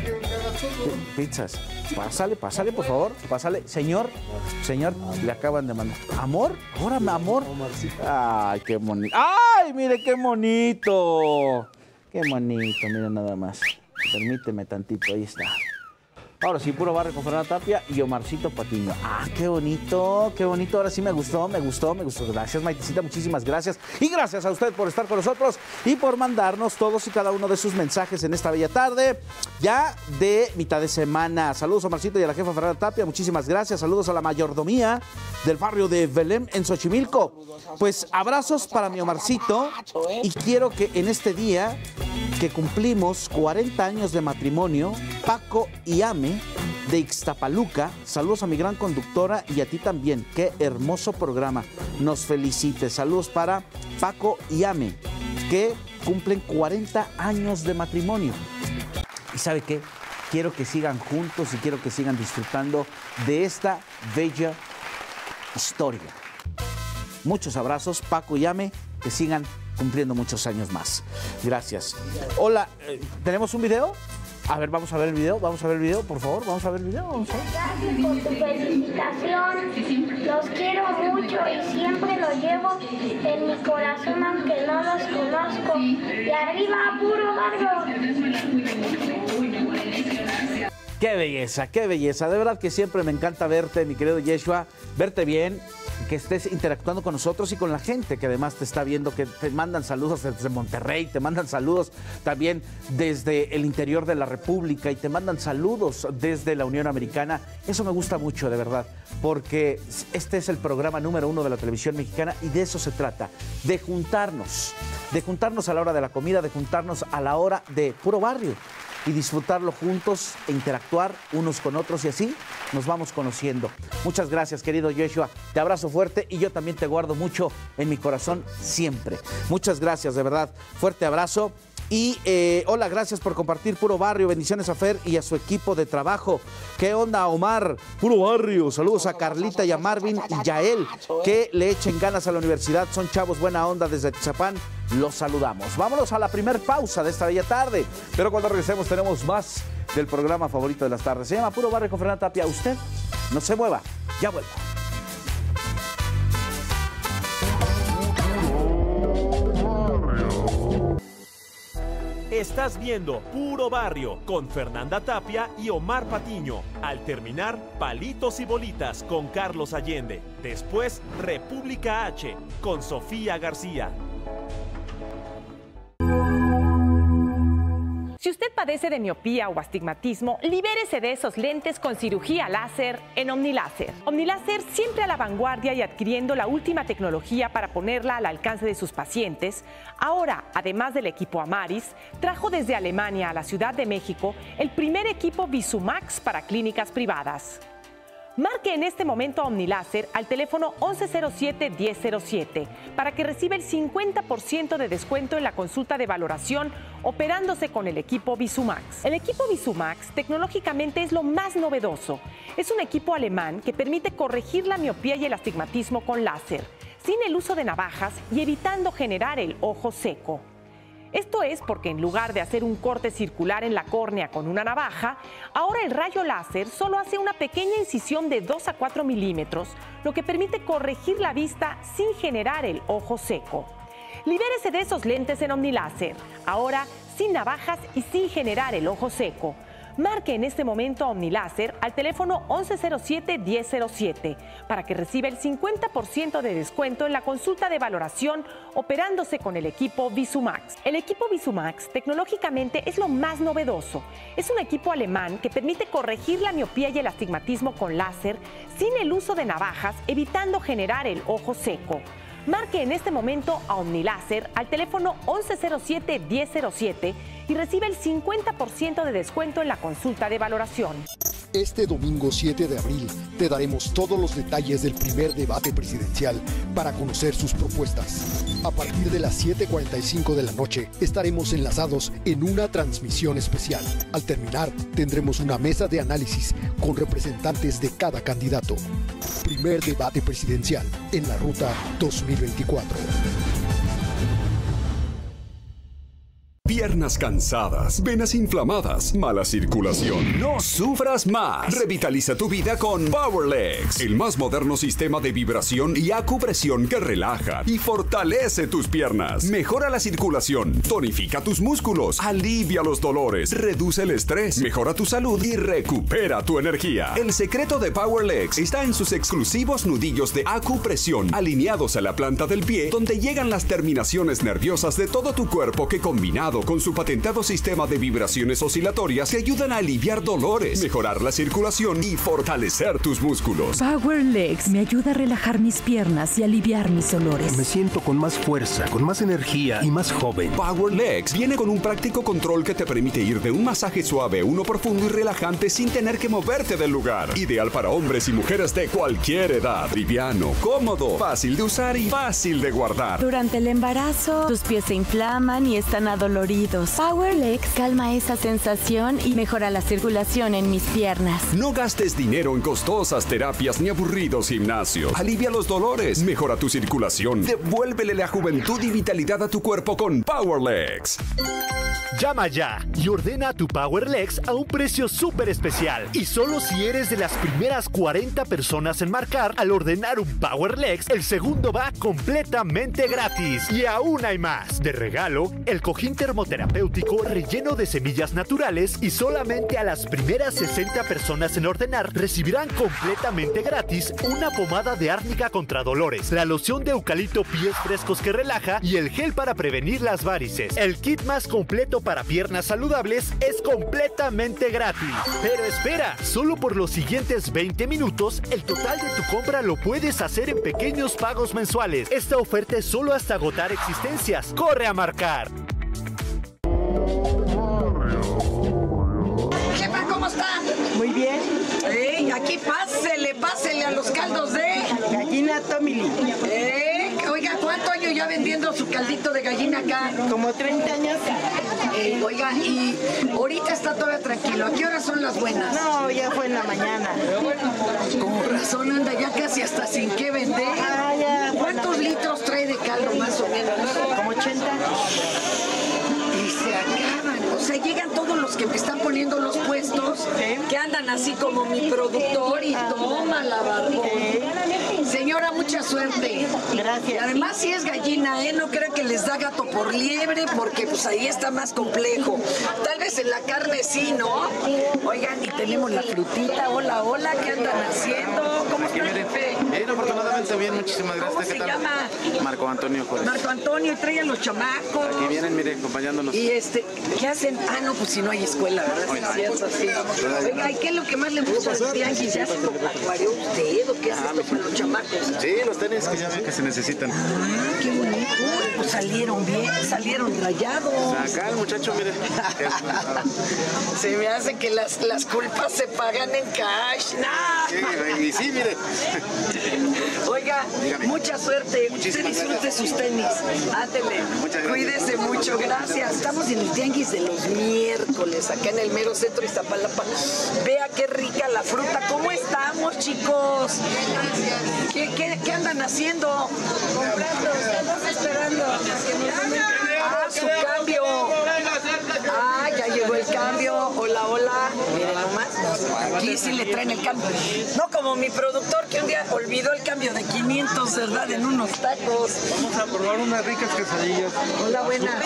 Pizzas. Pásale, pásale, por favor, pásale. Señor, señor, le acaban de mandar. ¿Amor? Ahora, amor. Ay, qué bonito. Ay, mire, qué bonito. Qué bonito, mira nada más. Permíteme tantito, ahí está. Ahora sí, puro barrio con Fernanda Tapia y Omarcito Patiño. Ah, qué bonito, qué bonito. Ahora sí me gustó, me gustó, me gustó. Gracias, Maitecita, muchísimas gracias. Y gracias a usted por estar con nosotros y por mandarnos todos y cada uno de sus mensajes en esta bella tarde, ya de mitad de semana. Saludos a Omarcito y a la jefa Fernanda Tapia, muchísimas gracias. Saludos a la mayordomía del barrio de Belém en Xochimilco. Pues abrazos para mi Omarcito y quiero que en este día que cumplimos cuarenta años de matrimonio, Paco y Ame de Ixtapaluca, saludos a mi gran conductora y a ti también, qué hermoso programa, nos felicite. Saludos para Paco y Ame, que cumplen cuarenta años de matrimonio. ¿Y sabe qué? Quiero que sigan juntos y quiero que sigan disfrutando de esta bella historia. Muchos abrazos, Paco y Ame, que sigan cumpliendo muchos años más. Gracias. Hola, eh, ¿tenemos un video? A ver, vamos a ver el video, vamos a ver el video, por favor, vamos a ver el video. Vamos a ver. Gracias por tu felicitación, los quiero mucho y siempre los llevo en mi corazón aunque no los conozco. Y arriba, puro barrio. Qué belleza, qué belleza. De verdad que siempre me encanta verte, mi querido Yeshua, verte bien, que estés interactuando con nosotros y con la gente que además te está viendo, que te mandan saludos desde Monterrey, te mandan saludos también desde el interior de la República y te mandan saludos desde la Unión Americana. Eso me gusta mucho, de verdad, porque este es el programa número uno de la televisión mexicana y de eso se trata, de juntarnos, de juntarnos a la hora de la comida, de juntarnos a la hora de puro barrio y disfrutarlo juntos e interactuar unos con otros y así nos vamos conociendo. Muchas gracias, querido Yeshua. Te abrazo fuerte y yo también te guardo mucho en mi corazón siempre. Muchas gracias, de verdad. Fuerte abrazo. Y eh, hola, gracias por compartir Puro Barrio. Bendiciones a Fer y a su equipo de trabajo. ¿Qué onda, Omar? Puro Barrio. Saludos a Carlita y a Marvin y Yael. Que le echen ganas a la universidad. Son chavos buena onda desde Tizapán. Los saludamos. Vámonos a la primer pausa de esta bella tarde. Pero cuando regresemos tenemos más del programa favorito de las tardes. Se llama Puro Barrio con Fernanda Tapia. Usted no se mueva. Ya vuelvo. Estás viendo Puro Barrio con Fernanda Tapia y Omar Patiño. Al terminar, Palitos y Bolitas con Carlos Allende. Después, República H con Sofía García. Si usted padece de miopía o astigmatismo, libérese de esos lentes con cirugía láser en OmniLáser. OmniLáser, siempre a la vanguardia y adquiriendo la última tecnología para ponerla al alcance de sus pacientes, ahora, además del equipo Amaris, trajo desde Alemania a la Ciudad de México el primer equipo VisuMax para clínicas privadas. Marque en este momento a OmniLáser al teléfono once cero siete, diez cero siete para que reciba el cincuenta por ciento de descuento en la consulta de valoración operándose con el equipo VisuMax. El equipo VisuMax tecnológicamente es lo más novedoso. Es un equipo alemán que permite corregir la miopía y el astigmatismo con láser, sin el uso de navajas y evitando generar el ojo seco. Esto es porque en lugar de hacer un corte circular en la córnea con una navaja, ahora el rayo láser solo hace una pequeña incisión de dos a cuatro milímetros, lo que permite corregir la vista sin generar el ojo seco. Libérese de esos lentes en OmniLáser, ahora sin navajas y sin generar el ojo seco. Marque en este momento a OmniLáser al teléfono once cero siete, diez cero siete para que reciba el cincuenta por ciento de descuento en la consulta de valoración operándose con el equipo VisuMax. El equipo VisuMax tecnológicamente es lo más novedoso. Es un equipo alemán que permite corregir la miopía y el astigmatismo con láser sin el uso de navajas, evitando generar el ojo seco. Marque en este momento a OmniLáser al teléfono once cero siete, diez cero siete y recibe el cincuenta por ciento de descuento en la consulta de valoración. Este domingo siete de abril te daremos todos los detalles del primer debate presidencial para conocer sus propuestas. A partir de las siete cuarenta y cinco de la noche estaremos enlazados en una transmisión especial. Al terminar tendremos una mesa de análisis con representantes de cada candidato. Primer debate presidencial en la ruta dos mil veinticuatro. Piernas cansadas, venas inflamadas, mala circulación. No sufras más. Revitaliza tu vida con PowerLegs, el más moderno sistema de vibración y acupresión que relaja y fortalece tus piernas. Mejora la circulación, tonifica tus músculos, alivia los dolores, reduce el estrés, mejora tu salud y recupera tu energía. El secreto de PowerLegs está en sus exclusivos nudillos de acupresión alineados a la planta del pie, donde llegan las terminaciones nerviosas de todo tu cuerpo que, combinado con su patentado sistema de vibraciones oscilatorias, te ayudan a aliviar dolores, mejorar la circulación y fortalecer tus músculos. PowerLegs me ayuda a relajar mis piernas y aliviar mis dolores. Me siento con más fuerza, con más energía y más joven. PowerLegs viene con un práctico control que te permite ir de un masaje suave a uno profundo y relajante sin tener que moverte del lugar. Ideal para hombres y mujeres de cualquier edad. Liviano, cómodo, fácil de usar y fácil de guardar. Durante el embarazo, tus pies se inflaman y están adoloridos. PowerLegs calma esa sensación y mejora la circulación en mis piernas. No gastes dinero en costosas terapias ni aburridos gimnasios. Alivia los dolores, mejora tu circulación, devuélvele la juventud y vitalidad a tu cuerpo con PowerLegs. Llama ya y ordena tu PowerLegs a un precio súper especial. Y solo si eres de las primeras cuarenta personas en marcar, al ordenar un PowerLegs, el segundo va completamente gratis. Y aún hay más. De regalo, el cojín termoterapéutico relleno de semillas naturales, y solamente a las primeras sesenta personas en ordenar recibirán completamente gratis una pomada de árnica contra dolores, la loción de eucalipto pies frescos que relaja y el gel para prevenir las varices. El kit más completo para piernas saludables es completamente gratis. Pero espera, solo por los siguientes veinte minutos el total de tu compra lo puedes hacer en pequeños pagos mensuales. Esta oferta es solo hasta agotar existencias. ¡Corre a marcar! Jefa, ¿cómo está? Muy bien. Ey, aquí pásele, pásele a los caldos de gallina Tommy Lee. Eh, oiga, ¿cuánto año ya vendiendo su caldito de gallina acá? Como treinta años. Eh, oiga, y ahorita está todavía tranquilo. ¿A qué horas son las buenas? No, ya fue en la mañana. Con razón anda ya casi hasta sin qué vender. Ah, ya. ¿Cuántos litros trae de caldo más o menos? Como ochenta. Y se acaban. O sea, llegan todos los que me están poniendo los puestos, ¿sí? Que andan así como mi productor y ah. Toma la barbón. ¿Sí? Señora, mucha suerte. Gracias. Y además si es gallina, ¿eh? No crean que les da gato por liebre, porque pues ahí está más complejo. Tal vez en la carne sí, ¿no? Oigan, y tenemos la frutita. Hola, hola, ¿qué andan haciendo? ¿Cómo está, jefe? Bien, afortunadamente bien, muchísimas gracias. ¿Cómo se tal? llama? Marco Antonio Juárez. Marco Antonio, y trae a los chamacos. Aquí vienen, mire, acompañándonos. Y este, ¿qué hacen? Ah, no, pues si no hay escuela, ¿verdad? Hoy no es cierto, sí. Oiga, ¿y qué es lo que más le gusta del tianguis? ¿Se hace acuario usted o qué hace esto para los chamacos? Sí, los tenis que ya ven que se necesitan. Ah, qué bonito. Pues salieron bien, salieron rayados. Acá el muchacho, mire. Se me hace que las, las culpas se pagan en cash. ¡No! Sí, y sí, mire. Oiga, dígame. Mucha suerte. Muchísimas Usted disfrute gracias. sus tenis. Átele. Muchas gracias. Cuídese mucho, gracias. Estamos en el tianguis de los miércoles, acá en el mero centro de Iztapalapa. Vea qué rica la fruta. ¿Cómo estamos, chicos? ¿Qué, qué, qué andan haciendo? Comprando, estamos esperando. Ah, su cambio. Ah, ya llegó el cambio. Hola, hola. Miren nomás. Aquí sí le traen el cambio. No como mi productor que un día olvidó el cambio de quinientos, ¿verdad? En unos tacos. Vamos a probar unas ricas quesadillas. Hola, buenas.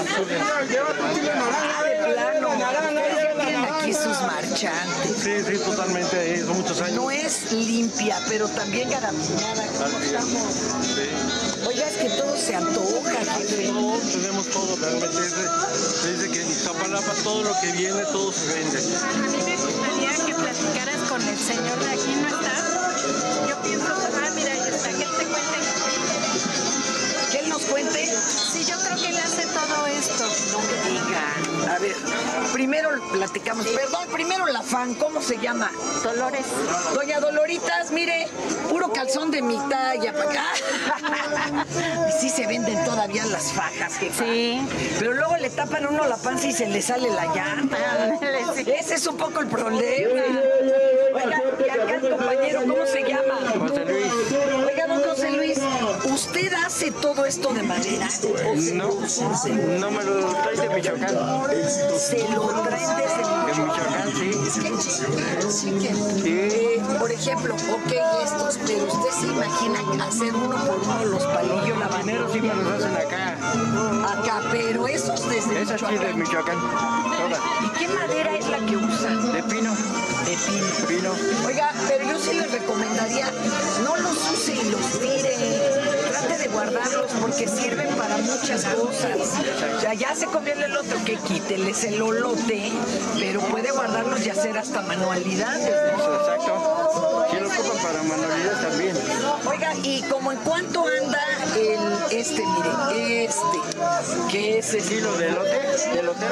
Ah, de plano. Ustedes ya tienen aquí sus marchantes. Sí, sí, totalmente. Son muchos años. No es limpia, pero también garantizada. ¿Cómo estamos? Sí. Oiga, es que todo se antoja, jefe. No, tenemos todo, realmente. Se dice que en Iztapalapa todo lo que viene, todo se vende. A mí me gustaría que platicaras con el señor de aquí, ¿no está? Yo pienso, ah, mira, ahí está, que él te cuente. ¿Que él nos cuente? Sí, yo creo que él hace todo esto. No me diga. A ver, primero platicamos. Perdón, primero la fan, ¿cómo se llama? Dolores. Doña Doloritas, mire, puro calzón de mi talla para acá. Y sí se venden todavía las fajas, jefa. Sí. Pero luego le tapan a uno la panza y se le sale la llanta. Ese es un poco el problema. Oiga, y acá el compañero, ¿cómo se llama? José Luis. Oiga, don José Luis, ¿usted hace todo esto de madera? No, no me lo traen de Michoacán. Se lo traen desde Michoacán, sí. Sí, que, eh, por ejemplo, ok, estos, pero usted se imagina hacer uno por uno los palillos, la manera. Sí me los hacen acá. Acá, pero esos desde Esas sí de Michoacán, todas. ¿Y qué madera es la que usan? De pino. De pino. Pino. Oiga, pero yo sí les recomendaría, no los use y los tire. Trate de guardarlos porque sirven para muchas cosas. O sea, ya se conviene el otro que quíteles el olote, pero puede guardarlos y hacer hasta manualidades. Exacto. Sí lo ocupan para manualidades también. Oiga, ¿y como en cuánto anda el este, mire, este, que es el kilo de elote, de elotero?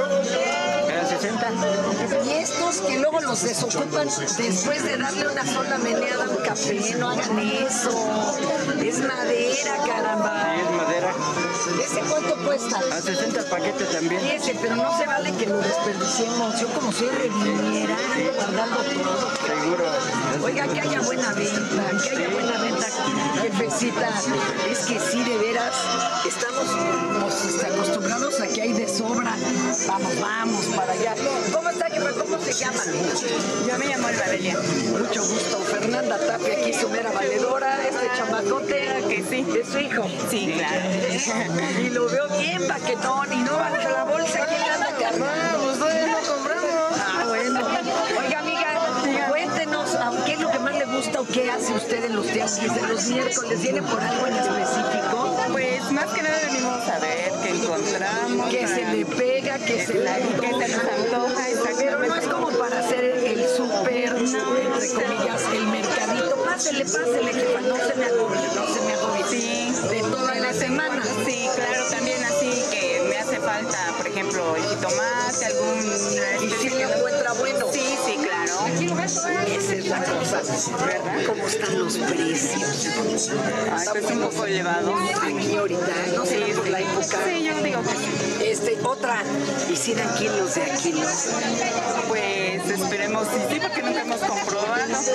A sesenta. Y estos que luego los desocupan después de darle una sola meneada a un café, no hagan eso. Es madera, caramba. Sí, es madera. ¿Ese cuánto cuesta? A sesenta paquetes también. Y ese, pero no se vale que lo desperdiciemos. Yo como soy reviniera, guardando todo. Seguro. Oiga, que haya buena venta, que haya buena venta, jefecita. Es que sí, de veras, estamos pues, acostumbrados a que hay de sobra. Vamos, vamos, para allá. ¿Cómo está, jefa? ¿Cómo se llama? Yo me llamo Elbarelia. Mucho gusto. Fernanda Tapia, aquí su mera valedora. Este chamacote, que sí. ¿Es su hijo? Sí, claro. Y lo veo bien paquetón y no baja la bolsa. ¿Quién le anda cargando? Pues todavía no compramos. Ah, bueno. Oiga, amiga, cuéntenos, ¿qué es lo que más le gusta o qué hace usted en los días de los miércoles? ¿Viene por algo en específico? Pues más que nada venimos a ver qué encontramos. Que se le pega, que se le antoja. Que se nos antoja. Pero no es como para hacer el súper, entre comillas, el mercadito. Pásele, pásele, jefa, no se me agobie, no se me agobie. Sí. De toda la semana. Sí, claro, también así que me hace falta, por ejemplo, el jitomate, algún... ¿Y si le encuentra bueno? Sí, sí, claro. Esa es la cosa, ¿verdad? ¿Cómo están los precios? Ah, esto es un poco elevado. Aquí ahorita, no sé, sí, por la época. Sí, yo digo que sí. Este, otra, ¿y si dan kilos de a kilos? Pues esperemos, sí, sí, porque nunca hemos comprobado.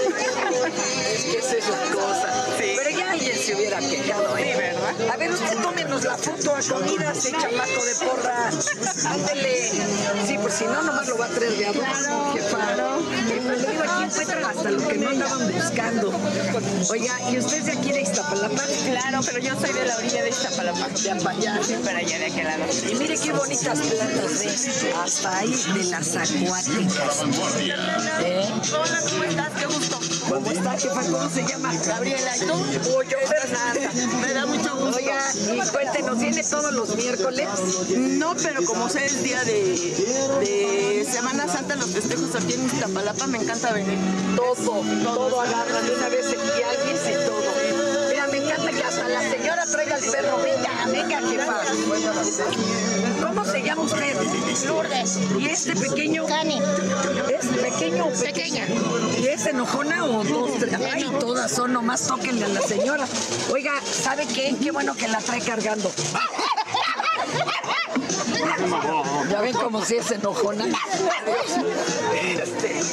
Es que esa es la cosa. Sí. Pero ya alguien se hubiera quejado, ¿eh? Sí, ¿verdad? A ver, usted tómenos la foto a comidas, eh, chamaco de porra. Ándele. Sí, pues si no, nomás lo va a traer de adorno, jefa. Le digo, aquí encuentran hasta lo que no andaban buscando. Oiga, ¿y usted es de aquí de Iztapalapa? Claro, pero yo soy de la orilla de Iztapalapa. Ya para allá. Sí, para allá, de aquel lado. Y mire qué bonitas plantas, ¿eh? Hasta ahí de las acuáticas. ¿Eh? Hola, ¿cómo estás? Qué gusto. ¿Cómo está, jefa? ¿Cómo se llama? Gabriela, ¿y tú? Oh, yo, Fernanda. Me da mucho gusto. Oiga, y cuéntenos, ¿viene todos los miércoles? No, pero como sé el día de, de Semana Santa, los festejos aquí en Iztapalapa, me encanta venir. Todo, todo agarran de una vez el viajes y todo. Mira, me encanta que hasta la señora traiga el perro. Venga, venga, jefa. ¿Cómo se llama usted? Lourdes. ¿Y este pequeño? Cani. ¿Es pequeño o pequeña? ¿Y es enojona o dos, tres? Ay, todas son, nomás tóquenle a la señora. Oiga, ¿sabe qué? Qué bueno que la trae cargando. Ya ven como si es enojona. Este.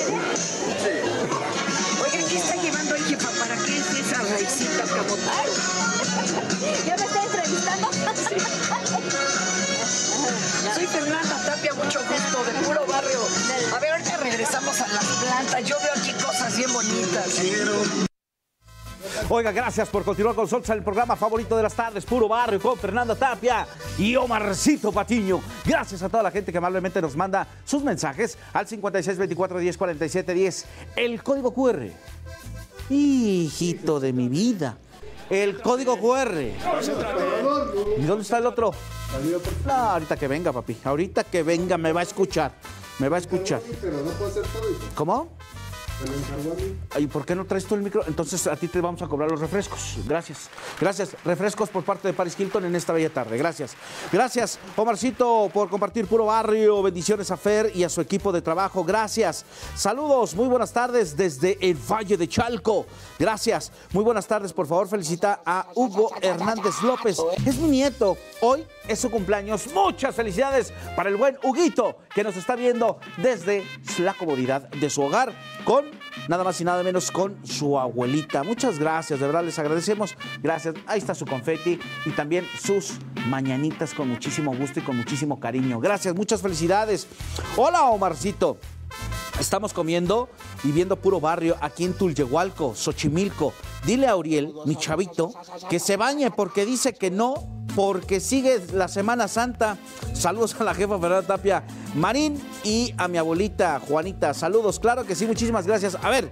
Oiga, ¿qué está llevando ahí, jefa? ¿Para qué es esa raicita camotada? ¿Yo me estoy entrevistando? Sí. Fernanda Tapia, mucho gusto, de Puro Barrio. A ver, ahorita regresamos a las plantas. Yo veo aquí cosas bien bonitas. Oiga, gracias por continuar con nosotros en el programa favorito de las tardes, Puro Barrio, con Fernanda Tapia y Omarcito Patiño. Gracias a toda la gente que amablemente nos manda sus mensajes al cincuenta y seis, veinticuatro, diez, cuarenta y siete, diez. El código cu erre. Hijito de mi vida. El código cu erre. ¿Y dónde está el otro? No, ahorita que venga, papi. Ahorita que venga me va a escuchar. Me va a escuchar. ¿Cómo? ¿Y por qué no traes tú el micro? Entonces a ti te vamos a cobrar los refrescos. Gracias. Gracias. Refrescos por parte de Paris Hilton en esta bella tarde. Gracias. Gracias, Omarcito, por compartir Puro Barrio. Bendiciones a Fer y a su equipo de trabajo. Gracias. Saludos. Muy buenas tardes desde el Valle de Chalco. Gracias. Muy buenas tardes. Por favor, felicita a Hugo Hernández López. Es mi nieto. Hoy es su cumpleaños. Muchas felicidades para el buen Huguito, que nos está viendo desde la comodidad de su hogar con nada más y nada menos con su abuelita. Muchas gracias, de verdad les agradecemos. Gracias. Ahí está su confeti y también sus mañanitas con muchísimo gusto y con muchísimo cariño. Gracias, muchas felicidades. Hola, Omarcito. Estamos comiendo y viendo Puro Barrio aquí en Tulyehualco, Xochimilco. Dile a Uriel, mi chavito, que se bañe porque dice que no, porque sigue la Semana Santa. Saludos a la jefa Fernanda Tapia Marín y a mi abuelita Juanita. Saludos, claro que sí, muchísimas gracias. A ver,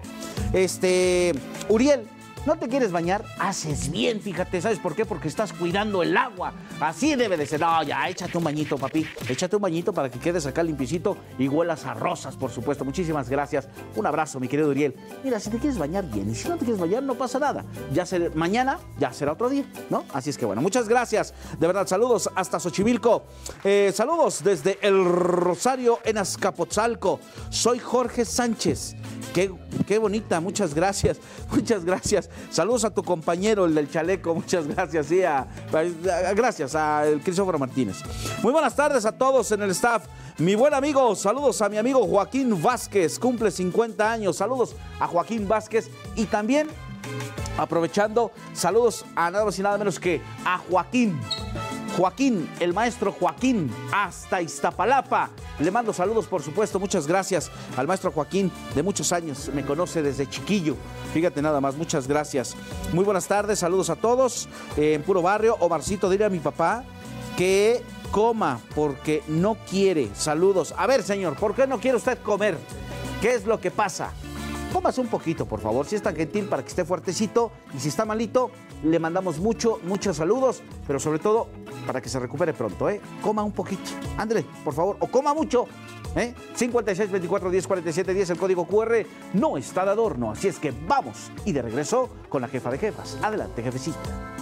este, Uriel, ¿no te quieres bañar? Haces bien, fíjate. ¿Sabes por qué? Porque estás cuidando el agua. Así debe de ser. No, ya, échate un bañito, papi. Échate un bañito para que quedes acá limpiecito y huelas a rosas, por supuesto. Muchísimas gracias. Un abrazo, mi querido Uriel. Mira, si te quieres bañar, bien. Y si no te quieres bañar, no pasa nada. Ya será, mañana ya será otro día, ¿no? Así es que bueno, muchas gracias. De verdad, saludos hasta Xochimilco. Eh, saludos desde El Rosario en Azcapotzalco. Soy Jorge Sánchez. Qué, qué bonita, muchas gracias. Muchas gracias. Saludos a tu compañero, el del chaleco, muchas gracias, sí, a, a, gracias a el Cristóforo Martínez. Muy buenas tardes a todos en el staff. Mi buen amigo, saludos a mi amigo Joaquín Vázquez, cumple cincuenta años, saludos a Joaquín Vázquez y también, aprovechando, saludos a nada más y nada menos que a Joaquín. Joaquín, el maestro Joaquín, hasta Iztapalapa. Le mando saludos, por supuesto. Muchas gracias al maestro Joaquín, de muchos años. Me conoce desde chiquillo. Fíjate nada más, muchas gracias. Muy buenas tardes, saludos a todos. Eh, en Puro Barrio, Omarcito, dile a mi papá que coma porque no quiere. Saludos. A ver, señor, ¿por qué no quiere usted comer? ¿Qué es lo que pasa? Cómase un poquito, por favor, si es tan gentil para que esté fuertecito. Y si está malito, le mandamos mucho, muchos saludos, pero sobre todo para que se recupere pronto, ¿eh? Coma un poquito, ándale, por favor, o coma mucho, ¿eh? cincuenta y seis, veinticuatro, diez, cuarenta y siete, diez, el código cu erre no está de adorno, así es que vamos. Y de regreso con la jefa de jefas. Adelante, jefecita.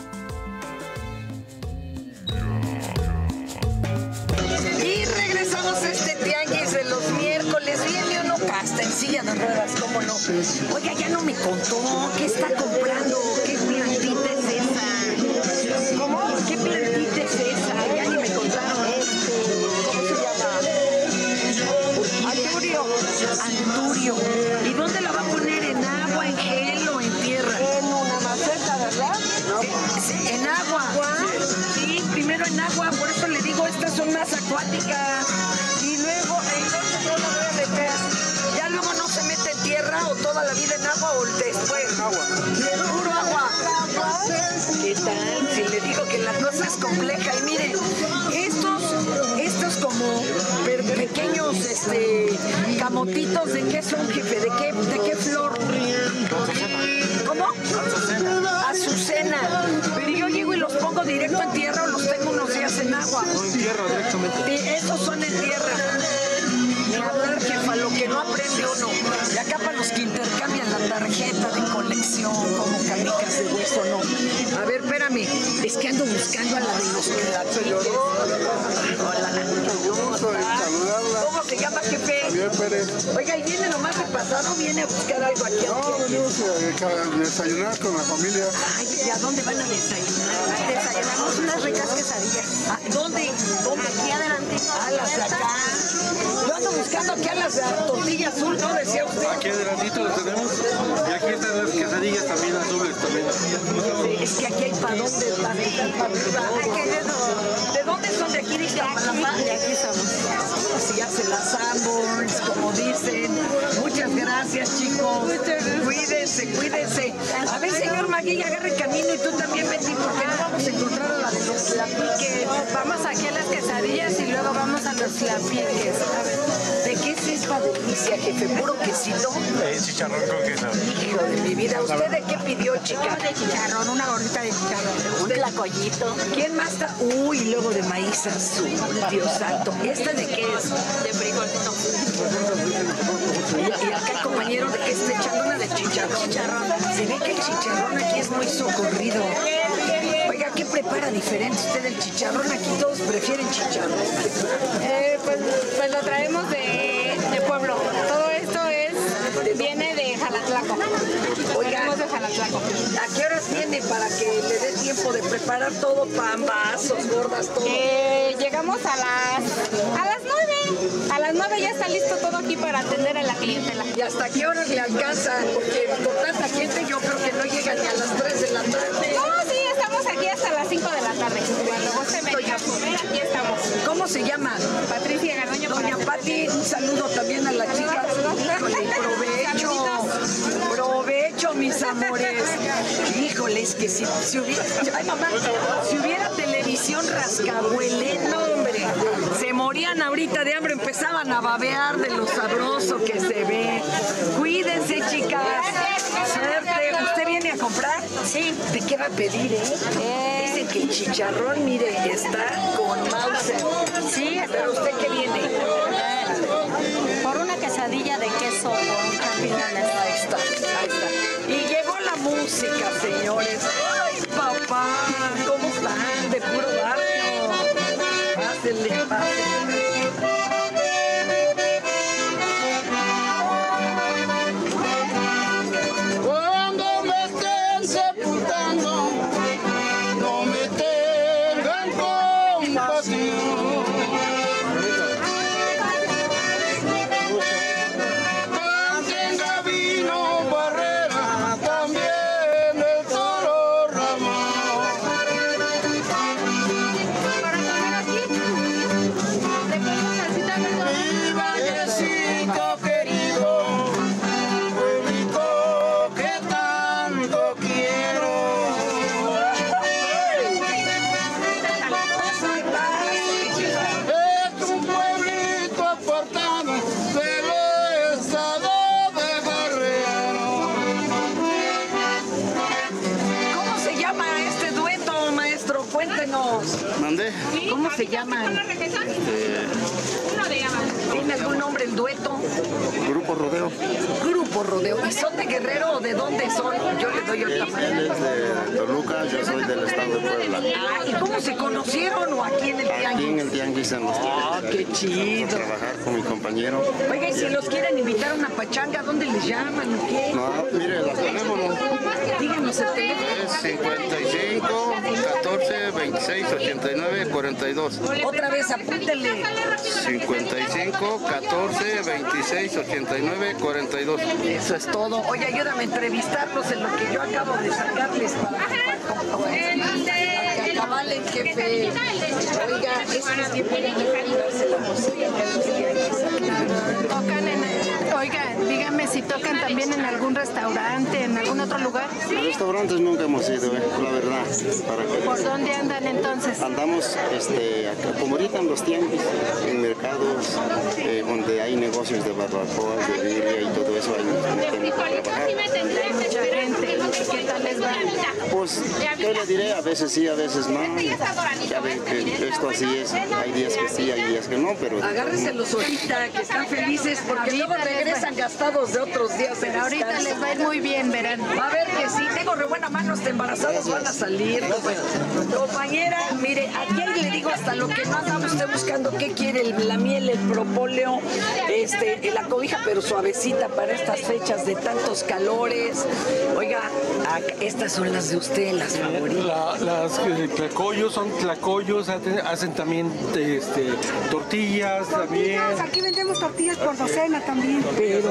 Y regresamos a este tianguis de los miércoles. Viene uno hasta en silla de ruedas, ¿cómo no? Oiga, ya no me contó. ¿Qué está comprando? ¿Qué plantita es esa? ¿Cómo? ¿Qué plantita es esa? Ya ni me contaron. ¿Cómo se llama? Anturio. Anturio. ¿Y dónde la va a poner? ¿En agua, en gel o en tierra? En una maceta, ¿verdad? Sí, en agua. Sí, primero en agua. Por eso le digo, estas son más acuáticas. Y luego, entonces yo la voy a meter. Ya luego no se mete en tierra o toda la vida en agua o después. En agua. Puro agua. ¿Qué tal? Si le digo que la cosa es compleja. Y miren, estos, estos como pequeños este, camotitos, ¿de qué son, jefe? ¿De qué, de qué flor? ¿Cómo? Azucena. Azucena. Pero yo llego y los pongo directo en tierra o los tengo unos días en agua. No, en tierra directamente. Sí, estos son en tierra. Ni hablar, jefa, lo que no aprende uno. Y acá para los que intercambian la tarjeta de colección como camicas de hueso, no. A ver, espérame, es que ando buscando a la de los platitos. Hola. ¿Cómo se llama, jefe? Javier Pérez. Oiga, ¿y viene nomás de pasar o viene a buscar algo aquí? No, venimos a desayunar con la familia. Ay, ¿y a dónde van a desayunar? Desayunamos unas ricas quesadillas. Ah, ¿dónde? ¿Dónde? Aquí adelantito. A las de acá. Yo ando buscando aquí a las de tortilla azul, ¿no? Decía usted. Aquí adelantito las tenemos. Y aquí están las quesadillas también, azules también. Sí, es que aquí hay para dónde, para arriba. ¿De dónde dónde son? ¿De aquí de Iztapalapa? De aquí somos. Si hacen las Sanborns, como dicen. Muchas gracias, chicos. Cuídense, cuídense. A ver, señor Magui, agarre camino y tú también, Betty, porque no vamos a encontrar a la de los tlapiques. Vamos aquí a las quesadillas y luego vamos a los tlapiques. A ver. ¿De qué es esta delicia, jefe? ¿Puro quesito? Eh, chicharrón con queso. Hijo de mi vida. ¿Usted de qué pidió, chica? De chicharrón, una gordita de chicharrón. Un tlacoyito. ¿Quién más está? Uy, luego de maíz azul, Dios santo. ¿Esta de qué es? De frijolito. Y acá, compañero, ¿de qué está echando? Una de chicharrón. Se ve que el chicharrón aquí es muy socorrido. Oiga, ¿qué prepara diferente usted el chicharrón? Aquí todos prefieren chicharrón. Eh, pues, pues lo traemos de, de pueblo. Todo esto es viene de Jalatlaco. Oiga, de Jalatlaco. ¿A qué horas viene para que le dé tiempo de preparar todo? Pan, vasos, gordas, todo. Eh, llegamos a las a las nueve. A las nueve ya está listo todo aquí para atender a la clientela. ¿Y hasta qué horas le alcanza? Porque con tanta gente yo creo que no llega ni a las tres de la tarde. No, sí, estamos aquí hasta las cinco de la tarde. Cuando usted me diga comer, aquí estamos. ¿Cómo se llama? Patricia Gardoño. Doña Pati, un saludo también a la chica. Híjole, provecho. Provecho, mis amores. Híjole, es que si, si hubiera... Ay, mamá, si hubiera televisión rascahuele, no, hombre. Se morían ahorita de hambre, empezaban a babear de lo sabroso que se ve. Cuídense, chicas. Suerte. ¿Usted viene a comprar? Sí. ¿De qué va a pedir, eh? eh. Dicen que el chicharrón, mire, está con Mauser. Sí. ¿Pero usted qué viene? Por una quesadilla de queso con champiñones. Ahí está, ahí está. Y llegó la música, señores. ¡Ay, papá! ¿Cómo están? De puro barrio. Pásenle, pásenle. Cuando me estén sepultando, no me tengan compasión. Mantenga vino Barrera, también el Toro Ramón. Mi vallecito querido, pueblito que tanto quiero. Es un pueblito apartado del estado de Guerrero. ¿Cómo se llama este dueto, maestro? Cuéntenos. ¿Mandé? ¿Cómo se llaman? ¿Tiene algún nombre el dueto? Grupo Rodeo. Grupo Rodeo. ¿Y son de Guerrero o de dónde son? Yo le doy Él, ahorita. él es de Toluca, yo soy del estado de Puebla. Ah, ¿y cómo se conocieron o aquí en el Aquí en tianguis? el Tianguis en los Ah, qué chido. trabajar con mi compañero. Oiga, y si los quieren invitar a una pachanga, ¿dónde les llaman o qué? No, mire, el teléfono Díganos el teléfono. es cincuenta y cinco, catorce, veintiséis, ochenta y nueve, cuarenta y dos. Otra vez, apúntele. cincuenta y cinco, catorce, veintiséis, ochenta y nueve, cuarenta y dos. Eso es todo. Oye, ayúdame a entrevistarlos en lo que yo acabo de sacarles para que acabalen, jefe. Oiga, es que siempre hay que darse la música. Tocan en el- Oiga, dígame si tocan también en algún restaurante, en algún otro lugar. Restaurantes nunca hemos ido, eh, la verdad. ¿Para qué? ¿Por dónde andan entonces? Andamos, este, acá, como ahorita en los tianguis, en mercados, eh, donde hay negocios de barbacoas, de birria y todo eso, ahí nos metemos a trabajar. Hay mucha gente. ¿Qué tal les va? Pues, ¿qué le diré? A veces sí, a veces no. Ya ven que esto así es. Hay días que sí, hay días que no, pero... Agárrenselos ahorita, que están felices, porque luego regresan gastados de otros días. Pero ahorita les va a ir muy bien, verán. Va a ver que sí, tengo re buena mano, hasta embarazados van a salir. Pues, compañera, mire, aquí le digo hasta lo que no andaba usted buscando, qué quiere el- la miel, el propóleo, este, la cobija, pero suavecita para estas fechas de tantos calores. Oiga, acá- estas son las de usted, las favoritas. La- las eh, tlacoyos son tlacoyos, hacen, hacen también este, tortillas, también. Aquí vendemos tortillas por docena también. Pero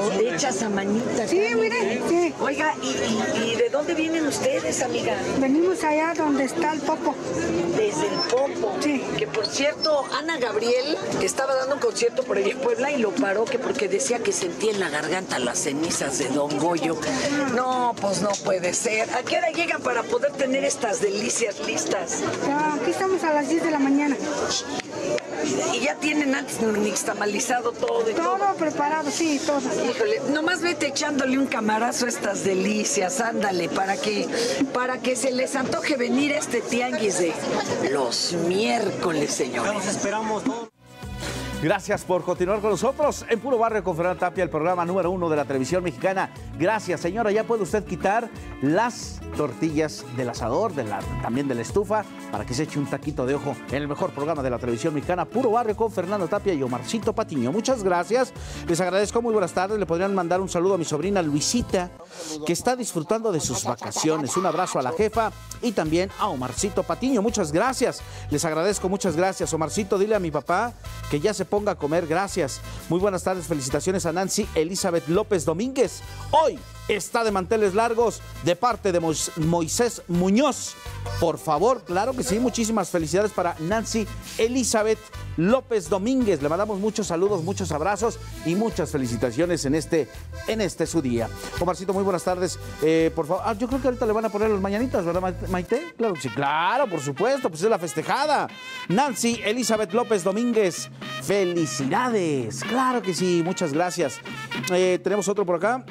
hechas a manita. Sí, mire, sí. Oiga, ¿y, y, ¿y de dónde vienen ustedes, amiga? Venimos allá donde está el Popo. Desde el Popo. Sí. Que por cierto, Ana Gabriel, que estaba dando un concierto por ahí en Puebla y lo paró que porque decía que sentía en la garganta las cenizas de Don Goyo. No, pues no puede ser. ¿A qué hora llegan para poder tener estas delicias listas? Ya, aquí estamos a las diez de la mañana. Y ya tienen antes nixtamalizado todo y todo. Todo preparado, sí, todo. Híjole, nomás vete echándole un camarazo a estas delicias, ándale, para que, para que se les antoje venir a este tianguis de los miércoles, señores. Nos esperamos todos. Gracias por continuar con nosotros en Puro Barrio con Fernanda Tapia, el programa número uno de la televisión mexicana. Gracias, señora. Ya puede usted quitar las tortillas del asador, de la, también de la estufa, para que se eche un taquito de ojo en el mejor programa de la televisión mexicana, Puro Barrio con Fernanda Tapia y Omarcito Patiño. Muchas gracias. Les agradezco. Muy buenas tardes. Le podrían mandar un saludo a mi sobrina Luisita, que está disfrutando de sus vacaciones. Un abrazo a la jefa y también a Omarcito Patiño. Muchas gracias. Les agradezco. Muchas gracias. Omarcito, dile a mi papá que ya se ponga a comer. Gracias. Muy buenas tardes. Felicitaciones a Nancy Elizabeth López Domínguez. Hoy está de manteles largos de parte de Mo Moisés Muñoz. Por favor, claro que sí. Muchísimas felicidades para Nancy Elizabeth López Domínguez. Le mandamos muchos saludos, muchos abrazos y muchas felicitaciones en este, en este su día. Omarcito, muy buenas tardes. Eh, por favor, ah, yo creo que ahorita le van a poner las mañanitas, ¿verdad, Maite? Claro que sí, claro, por supuesto, pues es la festejada. Nancy Elizabeth López Domínguez, felicidades. Claro que sí, muchas gracias. Eh, tenemos otro por acá.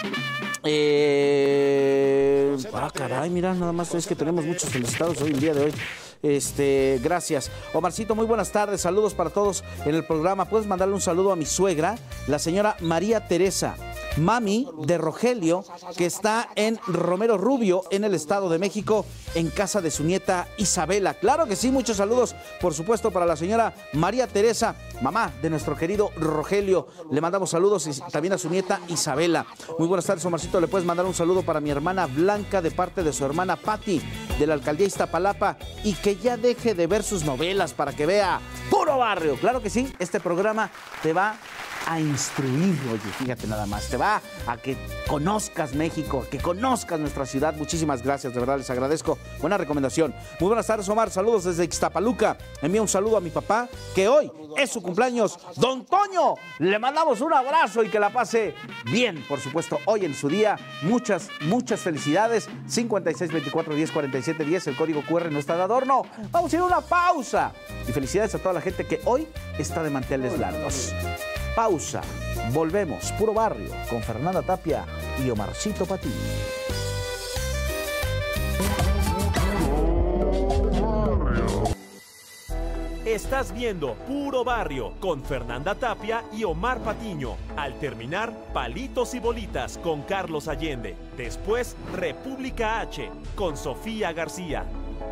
Eh, ah, caray, mira, nada más es que tenemos muchos felicitados hoy, el día de hoy. Este, gracias. Omarcito, muy buenas tardes. Saludos para todos en el programa. Puedes mandarle un saludo a mi suegra, la señora María Teresa, mami de Rogelio, que está en Romero Rubio, en el Estado de México, en casa de su nieta Isabela. Claro que sí, muchos saludos, por supuesto, para la señora María Teresa, mamá de nuestro querido Rogelio. Le mandamos saludos y también a su nieta Isabela. Muy buenas tardes, Omarcito. Le puedes mandar un saludo para mi hermana Blanca, de parte de su hermana Patti, de la alcaldía Iztapalapa, y que ya deje de ver sus novelas para que vea Puro Barrio. Claro que sí, este programa te va a instruir, oye, fíjate nada más, te va a que conozcas México, a que conozcas nuestra ciudad. Muchísimas gracias, de verdad, les agradezco. Buena recomendación. Muy buenas tardes, Omar, saludos desde Ixtapaluca. Envía un saludo a mi papá, que hoy es su cumpleaños, Don Toño. Le mandamos un abrazo y que la pase bien, por supuesto, hoy en su día. Muchas, muchas felicidades. cincuenta y seis, veinticuatro, diez, cuarenta y siete, diez, el código cu erre no está de adorno. Vamos a ir a una pausa. Y felicidades a toda la gente que hoy está de manteles largos. Pausa. Volvemos. Puro Barrio con Fernanda Tapia y Omarcito Patiño. Estás viendo Puro Barrio con Fernanda Tapia y Omar Patiño. Al terminar, Palitos y Bolitas con Carlos Allende. Después, República H con Sofía García.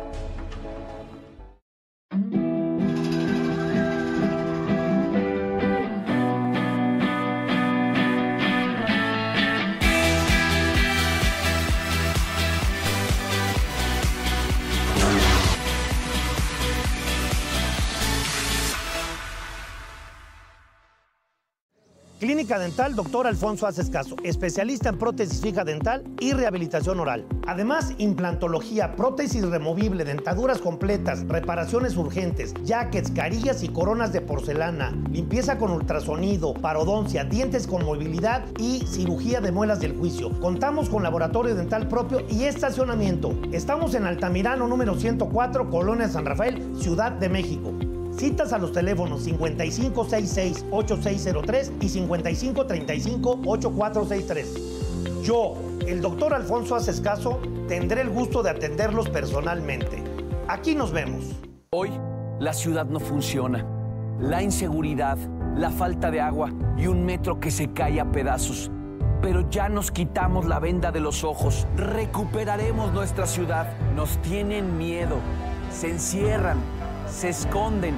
Clínica Dental Doctor Alfonso Acescaso, especialista en prótesis fija dental y rehabilitación oral. Además, implantología, prótesis removible, dentaduras completas, reparaciones urgentes, jackets, carillas y coronas de porcelana, limpieza con ultrasonido, parodoncia, dientes con movilidad y cirugía de muelas del juicio. Contamos con laboratorio dental propio y estacionamiento. Estamos en Altamirano número ciento cuatro, Colonia San Rafael, Ciudad de México. Citas a los teléfonos cincuenta y cinco sesenta y seis, ochenta y seis cero tres y cincuenta y cinco treinta y cinco, ochenta y cuatro sesenta y tres. Yo, el doctor Alfonso Acescaso, tendré el gusto de atenderlos personalmente. Aquí nos vemos. Hoy, la ciudad no funciona. La inseguridad, la falta de agua y un metro que se cae a pedazos. Pero ya nos quitamos la venda de los ojos. Recuperaremos nuestra ciudad. Nos tienen miedo. Se encierran. Se esconden,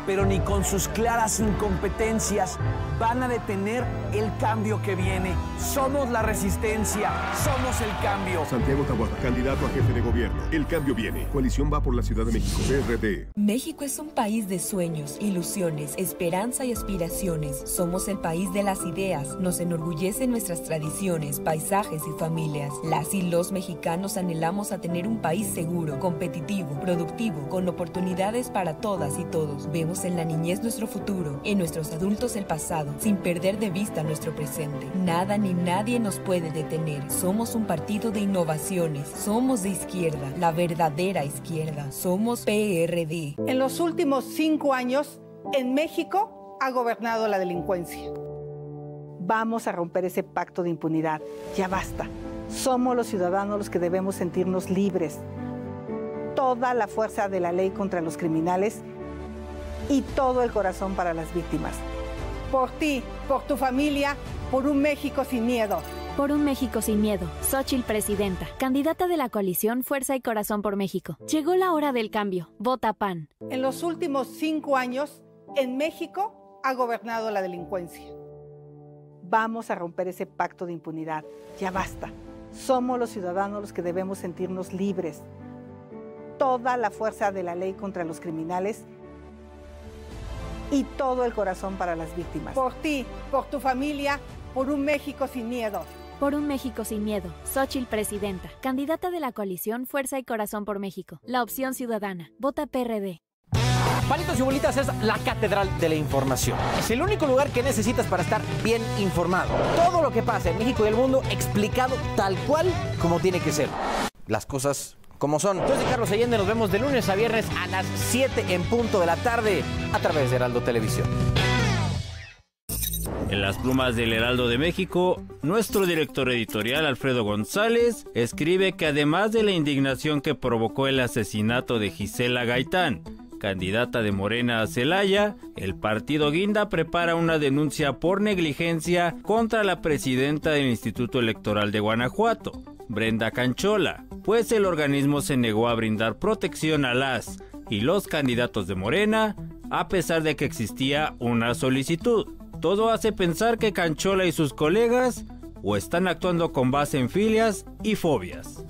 pero ni con sus claras incompetencias van a detener el cambio que viene. Somos la resistencia, somos el cambio. Santiago Taboada, candidato a jefe de gobierno. El cambio viene. Coalición va por la Ciudad de México. P R D. México es un país de sueños, ilusiones, esperanza y aspiraciones. Somos el país de las ideas. Nos enorgullecen nuestras tradiciones, paisajes y familias. Las y los mexicanos anhelamos a tener un país seguro, competitivo, productivo, con oportunidades para todas y todos. Vemos en la niñez nuestro futuro, en nuestros adultos el pasado, sin perder de vista nuestro presente. Nada ni nadie nos puede detener. Somos un partido de innovaciones. Somos de izquierda, la verdadera izquierda. Somos P R D. En los últimos cinco años, en México ha gobernado la delincuencia. Vamos a romper ese pacto de impunidad. Ya basta. Somos los ciudadanos los que debemos sentirnos libres. Toda la fuerza de la ley contra los criminales y todo el corazón para las víctimas. Por ti, por tu familia, por un México sin miedo. Por un México sin miedo. Xóchitl Presidenta, candidata de la coalición Fuerza y Corazón por México. Llegó la hora del cambio. Vota P A N. En los últimos cinco años, en México ha gobernado la delincuencia. Vamos a romper ese pacto de impunidad. Ya basta. Somos los ciudadanos los que debemos sentirnos libres. Toda la fuerza de la ley contra los criminales y todo el corazón para las víctimas. Por ti, por tu familia, por un México sin miedo. Por un México sin miedo. Xóchitl Presidenta, candidata de la coalición Fuerza y Corazón por México. La opción ciudadana. Vota P R D. Palitos y Bolitas es la catedral de la información. Es el único lugar que necesitas para estar bien informado. Todo lo que pasa en México y el mundo explicado tal cual como tiene que ser. Las cosas como son. Yo soy Carlos Allende, nos vemos de lunes a viernes a las siete en punto de la tarde a través de Heraldo Televisión. En las plumas del Heraldo de México, nuestro director editorial Alfredo González escribe que además de la indignación que provocó el asesinato de Gisela Gaitán, candidata de Morena a Celaya, el partido Guinda prepara una denuncia por negligencia contra la presidenta del Instituto Electoral de Guanajuato, Brenda Canchola, pues el organismo se negó a brindar protección a las y los candidatos de Morena, a pesar de que existía una solicitud. Todo hace pensar que Canchola y sus colegas o están actuando con base en filias y fobias.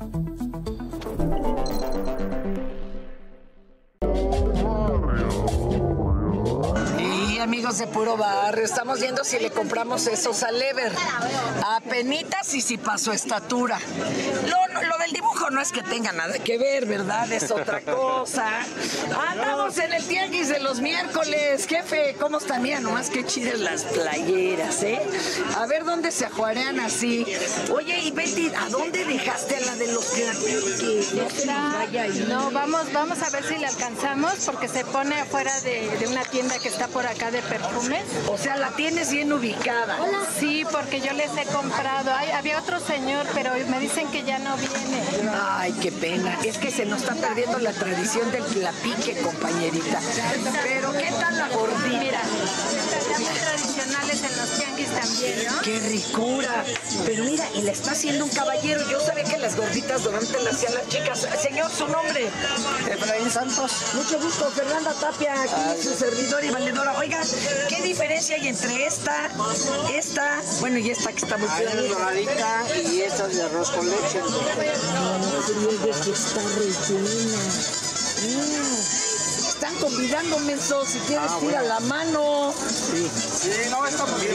Amigos de Puro Barrio, estamos viendo si le compramos esos al Ever. Apenitas y si pasó estatura. Lo, lo, lo del dibujo no es que tenga nada que ver, ¿verdad? Es otra cosa. Andamos en el tianguis de los miércoles. Jefe, ¿cómo están? Mira nomás qué chidas las playeras, ¿eh? A ver dónde se ajuarean así. Oye, y Betty, ¿a dónde dejaste a la de los que no se nos vaya ahí? No, vamos, vamos a ver si le alcanzamos porque se pone afuera de, de una tienda que está por acá de perfumes. O sea, la tienes bien ubicada. Sí, porque yo les he comprado. Ay, había otro señor, pero me dicen que ya no viene. Ay, qué pena. Es que se nos está perdiendo la tradición del platique, compañerita. Pero, ¿qué tal la gordita? Mira, están muy tradicionales en los tianguis también, ¿no? ¡Qué ricura! Pero mira, y le está haciendo un caballero. Yo sabía que las gorditas durante las hacían las chicas. Señor, ¿su nombre? Efraín Santos. Mucho gusto, Fernanda Tapia, aquí ah, su servidor y valedora. Oiga, ¿qué diferencia hay entre esta, esta, bueno, y esta que está muy planita? Es doradita y esta es de arroz con leche. No, no, que está rellena. Mm. Están convidando, menso, si quieres ah, tira bueno. la mano. Sí, sí, no, está muy bien.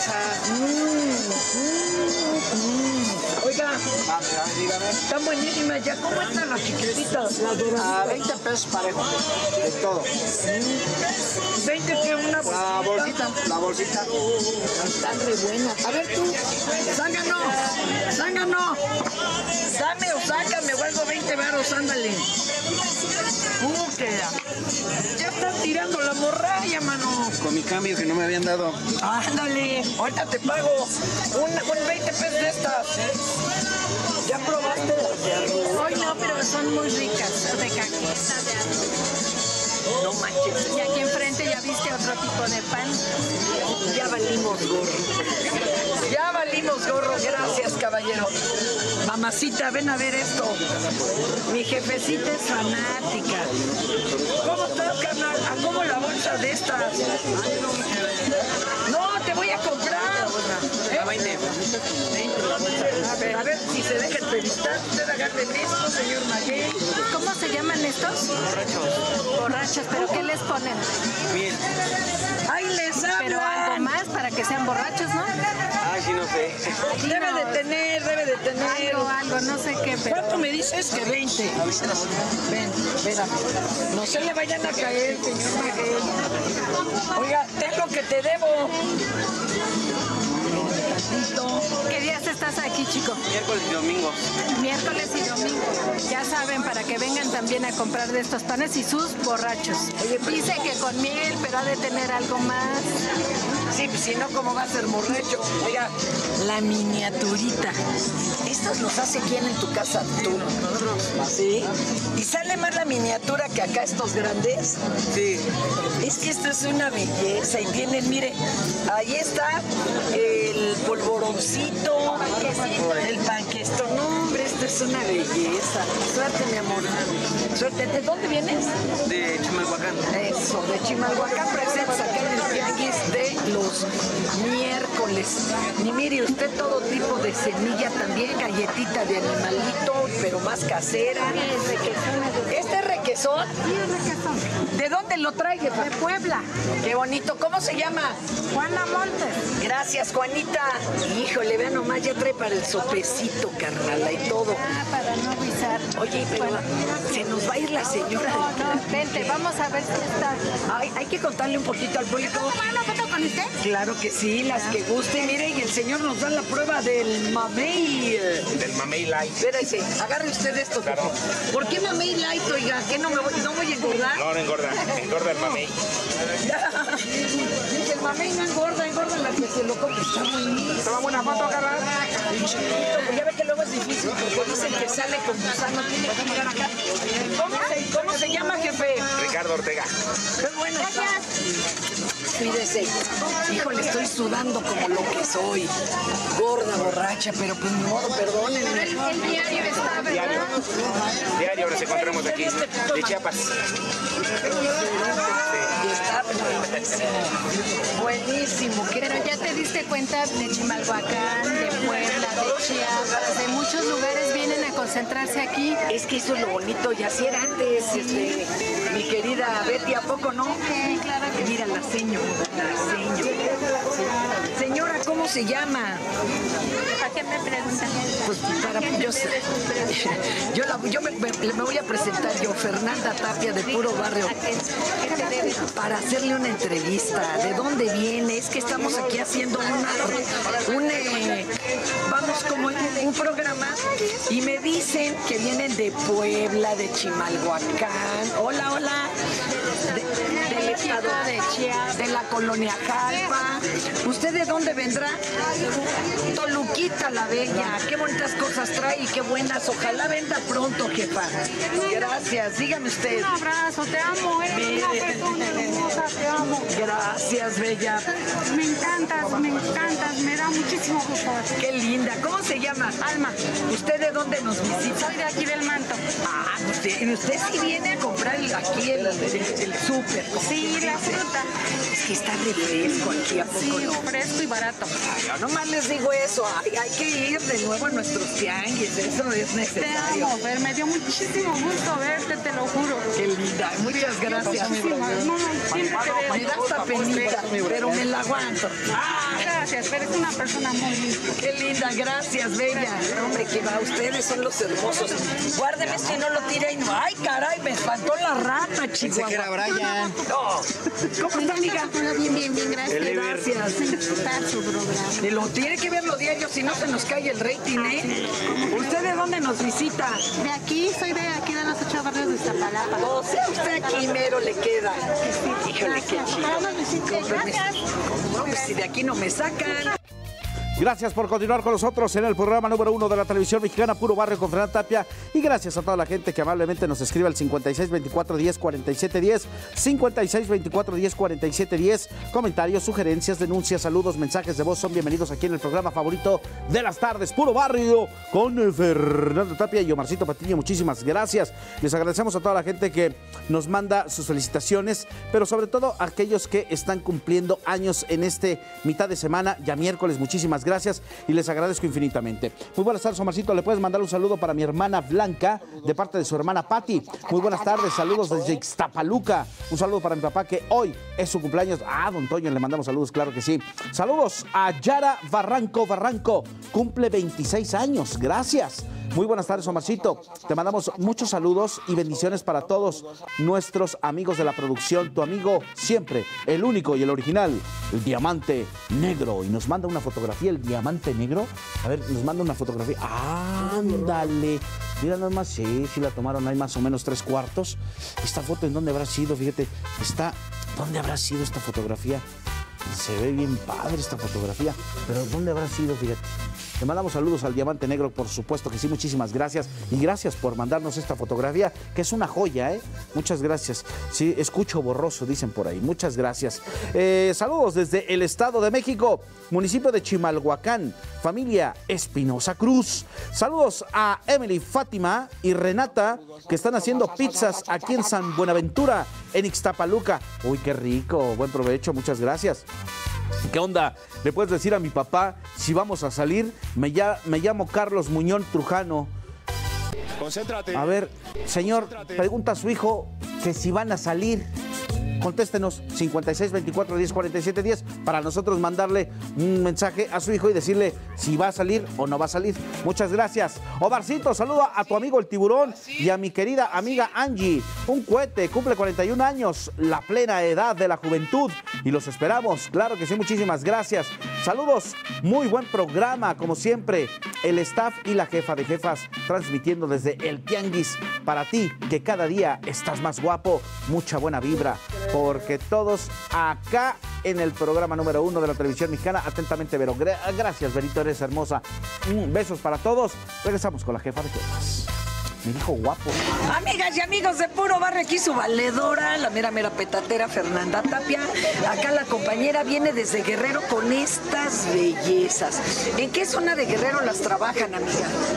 Mm, mm, mm. Oiga, ah, dígame. Están buenísimas ya. ¿Cómo están las chiquititas? Las doraditas. A veinte pesos parejo, de todo. Mm. ¿veinte que una bolsita? La bolsita, la bolsita. Están re buenas. A ver tú, zángano, zángano. Dame o sácame, o algo veinte varos, ándale. ¿Cómo queda? Ya estás tirando la morralla, mano. Con mi cambio que no me habían dado. Ándale, ahorita te pago un, un veinte pesos de estas. ¿Ya probaste las de arroz? Hoy no, pero son muy ricas, de cajeta, de arroz. No manches. Y aquí enfrente ya viste otro tipo de pan. Ya valimos gorro. Ya valimos gorro, gracias, caballero. Mamacita, ven a ver esto. Mi jefecita es fanática. ¿Cómo estás, carnal? ¿A cómo la bolsa de estas? No, te voy a comprar. ¿Eh? A ver, a ver si se deja entrevistar. Usted agarre esto, señor Maguey. ¿Cómo se llaman estos? Borrachos. Borrachos, ¿pero qué les ponen? Miel. ¡Ay, les hablan! Pero algo más para que sean borrachos, ¿no? Ay, sí, no sé. Debe de tener, debe de tener. Algo, algo, no sé qué, pero... ¿Cuánto me dices? Que veinte. Ven, espérame. No se le vayan a caer, señor Maguey. Oiga, ten lo que te debo. ¿Qué días estás aquí, chico? Miércoles y domingos. Miércoles y domingo. Ya saben, para que vengan también a comprar de estos panes y sus borrachos. Dice que con miel, pero ha de tener algo más. Sí, pues si no, ¿cómo va a ser borracho? Oiga, la miniaturita. ¿Estos los hace quién en tu casa? Tú. ¿Sí? ¿Y sale más la miniatura que acá estos grandes? Sí. Es que esto es una belleza y tienen, mire, ahí está el polvoroncito, el panquesto. No, hombre, esto es una belleza. Suerte, mi amor. Suerte. ¿De dónde vienes? De Chimalhuacán. Eso, de Chimalhuacán, presentes acá en el tianguis de los miércoles. Y mire usted todo tipo de semilla también, galletita de animalito, pero más casera. ¿Este es requesón? Sí, es requesón. ¿De dónde lo trae, jefa? De Puebla. Qué bonito. ¿Cómo se llama? Juana Montes. Gracias, Juanita. Híjole, vea nomás, ya trae para el sopecito, carnala, y todo. Ah, para no guisar. Oye, pero bueno, se nos va a ir la señora. No, no, vente, vamos a ver si está. Ay, hay que contarle un poquito al público. ¿Puedo tomar una foto con usted? Claro que sí, las que guste. Mire, y el señor nos da la prueba del mamey. Del mamey light. Espérese, agarre usted esto. Claro. ¿Por qué mamey light, oiga? ¿Qué no me voy, no voy a engordar? No, no engorda, engorda el mamey. Dice, el mamey no engorda, engorda la que se lo come. Está muy lindo. Toma buena foto, carnal. Pues ya ve que luego es difícil, porque dicen que sale con gusano, tiene que llegar acá. ¿Cómo se, cómo se llama, jefe? Ricardo Ortega. Qué bueno. Cuídese. Híjole, estoy sudando como lo que soy. Gorda, borracha, pero pues ni modo, perdónenme. El, el diario está, ¿verdad? Diario. Diario nos encontramos aquí, de Chiapas. Y está buenísimo. Buenísimo. Pero ya te diste cuenta de Chimalhuacán, de Puebla, de Chiapas, de muchos lugares vienen a concentrarse aquí. Es que eso es lo bonito, ya si era antes, este, mi querida Betty, ¿a poco no? Sí, claro que mira, la seño, la seño. Sí. Señora, ¿cómo se llama? ¿Para qué me preguntan? Pues para, yo sé. Yo, la, yo me, me, me voy a presentar yo, Fernanda Tapia, de Puro Barrio, para hacerle una entrevista. ¿De dónde viene? Es que estamos aquí haciendo una, un, eh, vamos como un programa y me dicen que vienen de Puebla, de Chimalhuacán. Hola, hola. De, del estado de Chiapas, de la colonia Jalpa. ¿Usted de dónde vendrá? Toluquita la Bella. Qué bonitas cosas trae y qué buenas. Ojalá venda pronto, jefa. Gracias. Dígame usted. Un abrazo, te amo. Eres una persona hermosa, te amo. Gracias, Bella. Me encantas, me encantas. Me da muchísimo gusto. Qué linda. ¿Cómo se llama? Alma. ¿Usted de dónde nos visita? Soy de aquí del Manto. Ah, usted, usted sí viene a comprar el, aquí el, el, el súper. Sí, la fruta. Es que está refresco aquí, ¿a poco sí, no? fresco y barato. Ay, yo nomás les digo eso. Ay, hay que ir de nuevo a nuestros tianguis. Eso es necesario. Te amo, Fer. Me dio muchísimo gusto verte, te lo juro. Qué linda. Muchas gracias. No, no, siempre te me da esta penita, pero me la aguanto. Ah, gracias, Fer. Eres una persona muy linda. Qué linda. Gracias, Bella. Hombre, que va. Ustedes son los hermosos. Guárdeme esto y no lo tire. Y no. Ay, caray, me espantó la rata, chico. Pensé que era Brian. No. ¿Cómo está, amiga? Bien, bien, bien, gracias. Gracias. Está su programa. Y lo tiene que verlo diario, si no se nos cae el rating, ¿eh? ¿Usted de dónde nos visita? De aquí, soy de aquí de los ocho barrios de Iztapalapa. O sea, usted aquí mero le queda. Híjole, qué chido. Gracias. Pues si de aquí no me sacan. Gracias por continuar con nosotros en el programa número uno de la televisión mexicana, Puro Barrio con Fernanda Tapia. Y gracias a toda la gente que amablemente nos escribe al cincuenta y seis veinticuatro diez cuarenta y siete diez, cincuenta y seis veinticuatro diez cuarenta y siete diez. Comentarios, sugerencias, denuncias, saludos, mensajes de voz son bienvenidos aquí en el programa favorito de las tardes, Puro Barrio con Fernanda Tapia y Omarcito Patiño. Muchísimas gracias. Les agradecemos a toda la gente que nos manda sus felicitaciones, pero sobre todo a aquellos que están cumpliendo años en este mitad de semana, ya miércoles. Muchísimas gracias. Gracias y les agradezco infinitamente. Muy buenas tardes, Omarcito. ¿Le puedes mandar un saludo para mi hermana Blanca de parte de su hermana Patti? Muy buenas tardes, saludos desde Ixtapaluca. Un saludo para mi papá que hoy es su cumpleaños. Ah, don Toño, le mandamos saludos, claro que sí. Saludos a Yara Barranco Barranco, cumple veintiséis años. Gracias. Muy buenas tardes, Omarcito. Te mandamos muchos saludos y bendiciones para todos nuestros amigos de la producción. Tu amigo siempre, el único y el original, el Diamante Negro. Y nos manda una fotografía, el Diamante Negro. A ver, nos manda una fotografía. ¡Ándale! Mira nada más, sí, sí la tomaron. Hay más o menos tres cuartos. Esta foto, ¿en dónde habrá sido? Fíjate, está... ¿Dónde habrá sido esta fotografía? Se ve bien padre esta fotografía. Pero ¿dónde habrá sido? Fíjate. Le mandamos saludos al Diamante Negro, por supuesto que sí, muchísimas gracias. Y gracias por mandarnos esta fotografía, que es una joya, ¿eh? Muchas gracias. Sí, escucho borroso, dicen por ahí. Muchas gracias. Eh, saludos desde el Estado de México, municipio de Chimalhuacán, familia Espinosa Cruz. Saludos a Emily, Fátima y Renata, que están haciendo pizzas aquí en San Buenaventura, en Ixtapaluca. Uy, qué rico, buen provecho, muchas gracias. ¿Qué onda? ¿Le puedes decir a mi papá si vamos a salir? Me, ya, me llamo Carlos Muñón Trujano. Concéntrate. A ver, señor, pregunta a su hijo que si van a salir. Contéstenos, cincuenta y seis veinticuatro diez cuarenta y siete diez, para nosotros mandarle un mensaje a su hijo y decirle si va a salir o no va a salir. Muchas gracias. Omarcito, saluda a tu amigo el Tiburón y a mi querida amiga Angie. Un cohete, cumple cuarenta y un años, la plena edad de la juventud. Y los esperamos, claro que sí, muchísimas gracias. Saludos, muy buen programa, como siempre. El staff y la jefa de jefas transmitiendo desde el Tianguis para ti, que cada día estás más guapo. Mucha buena vibra, porque todos acá en el programa número uno de la televisión mexicana, atentamente Vero. Gracias, Verito, eres hermosa. Besos para todos. Regresamos con la jefa de jefas. Me dijo guapo. Amigas y amigos de Puro Barrio, aquí su valedora, la mera mera petatera Fernanda Tapia. Acá la compañera viene desde Guerrero con estas bellezas. ¿En qué zona de Guerrero las trabajan, amiga?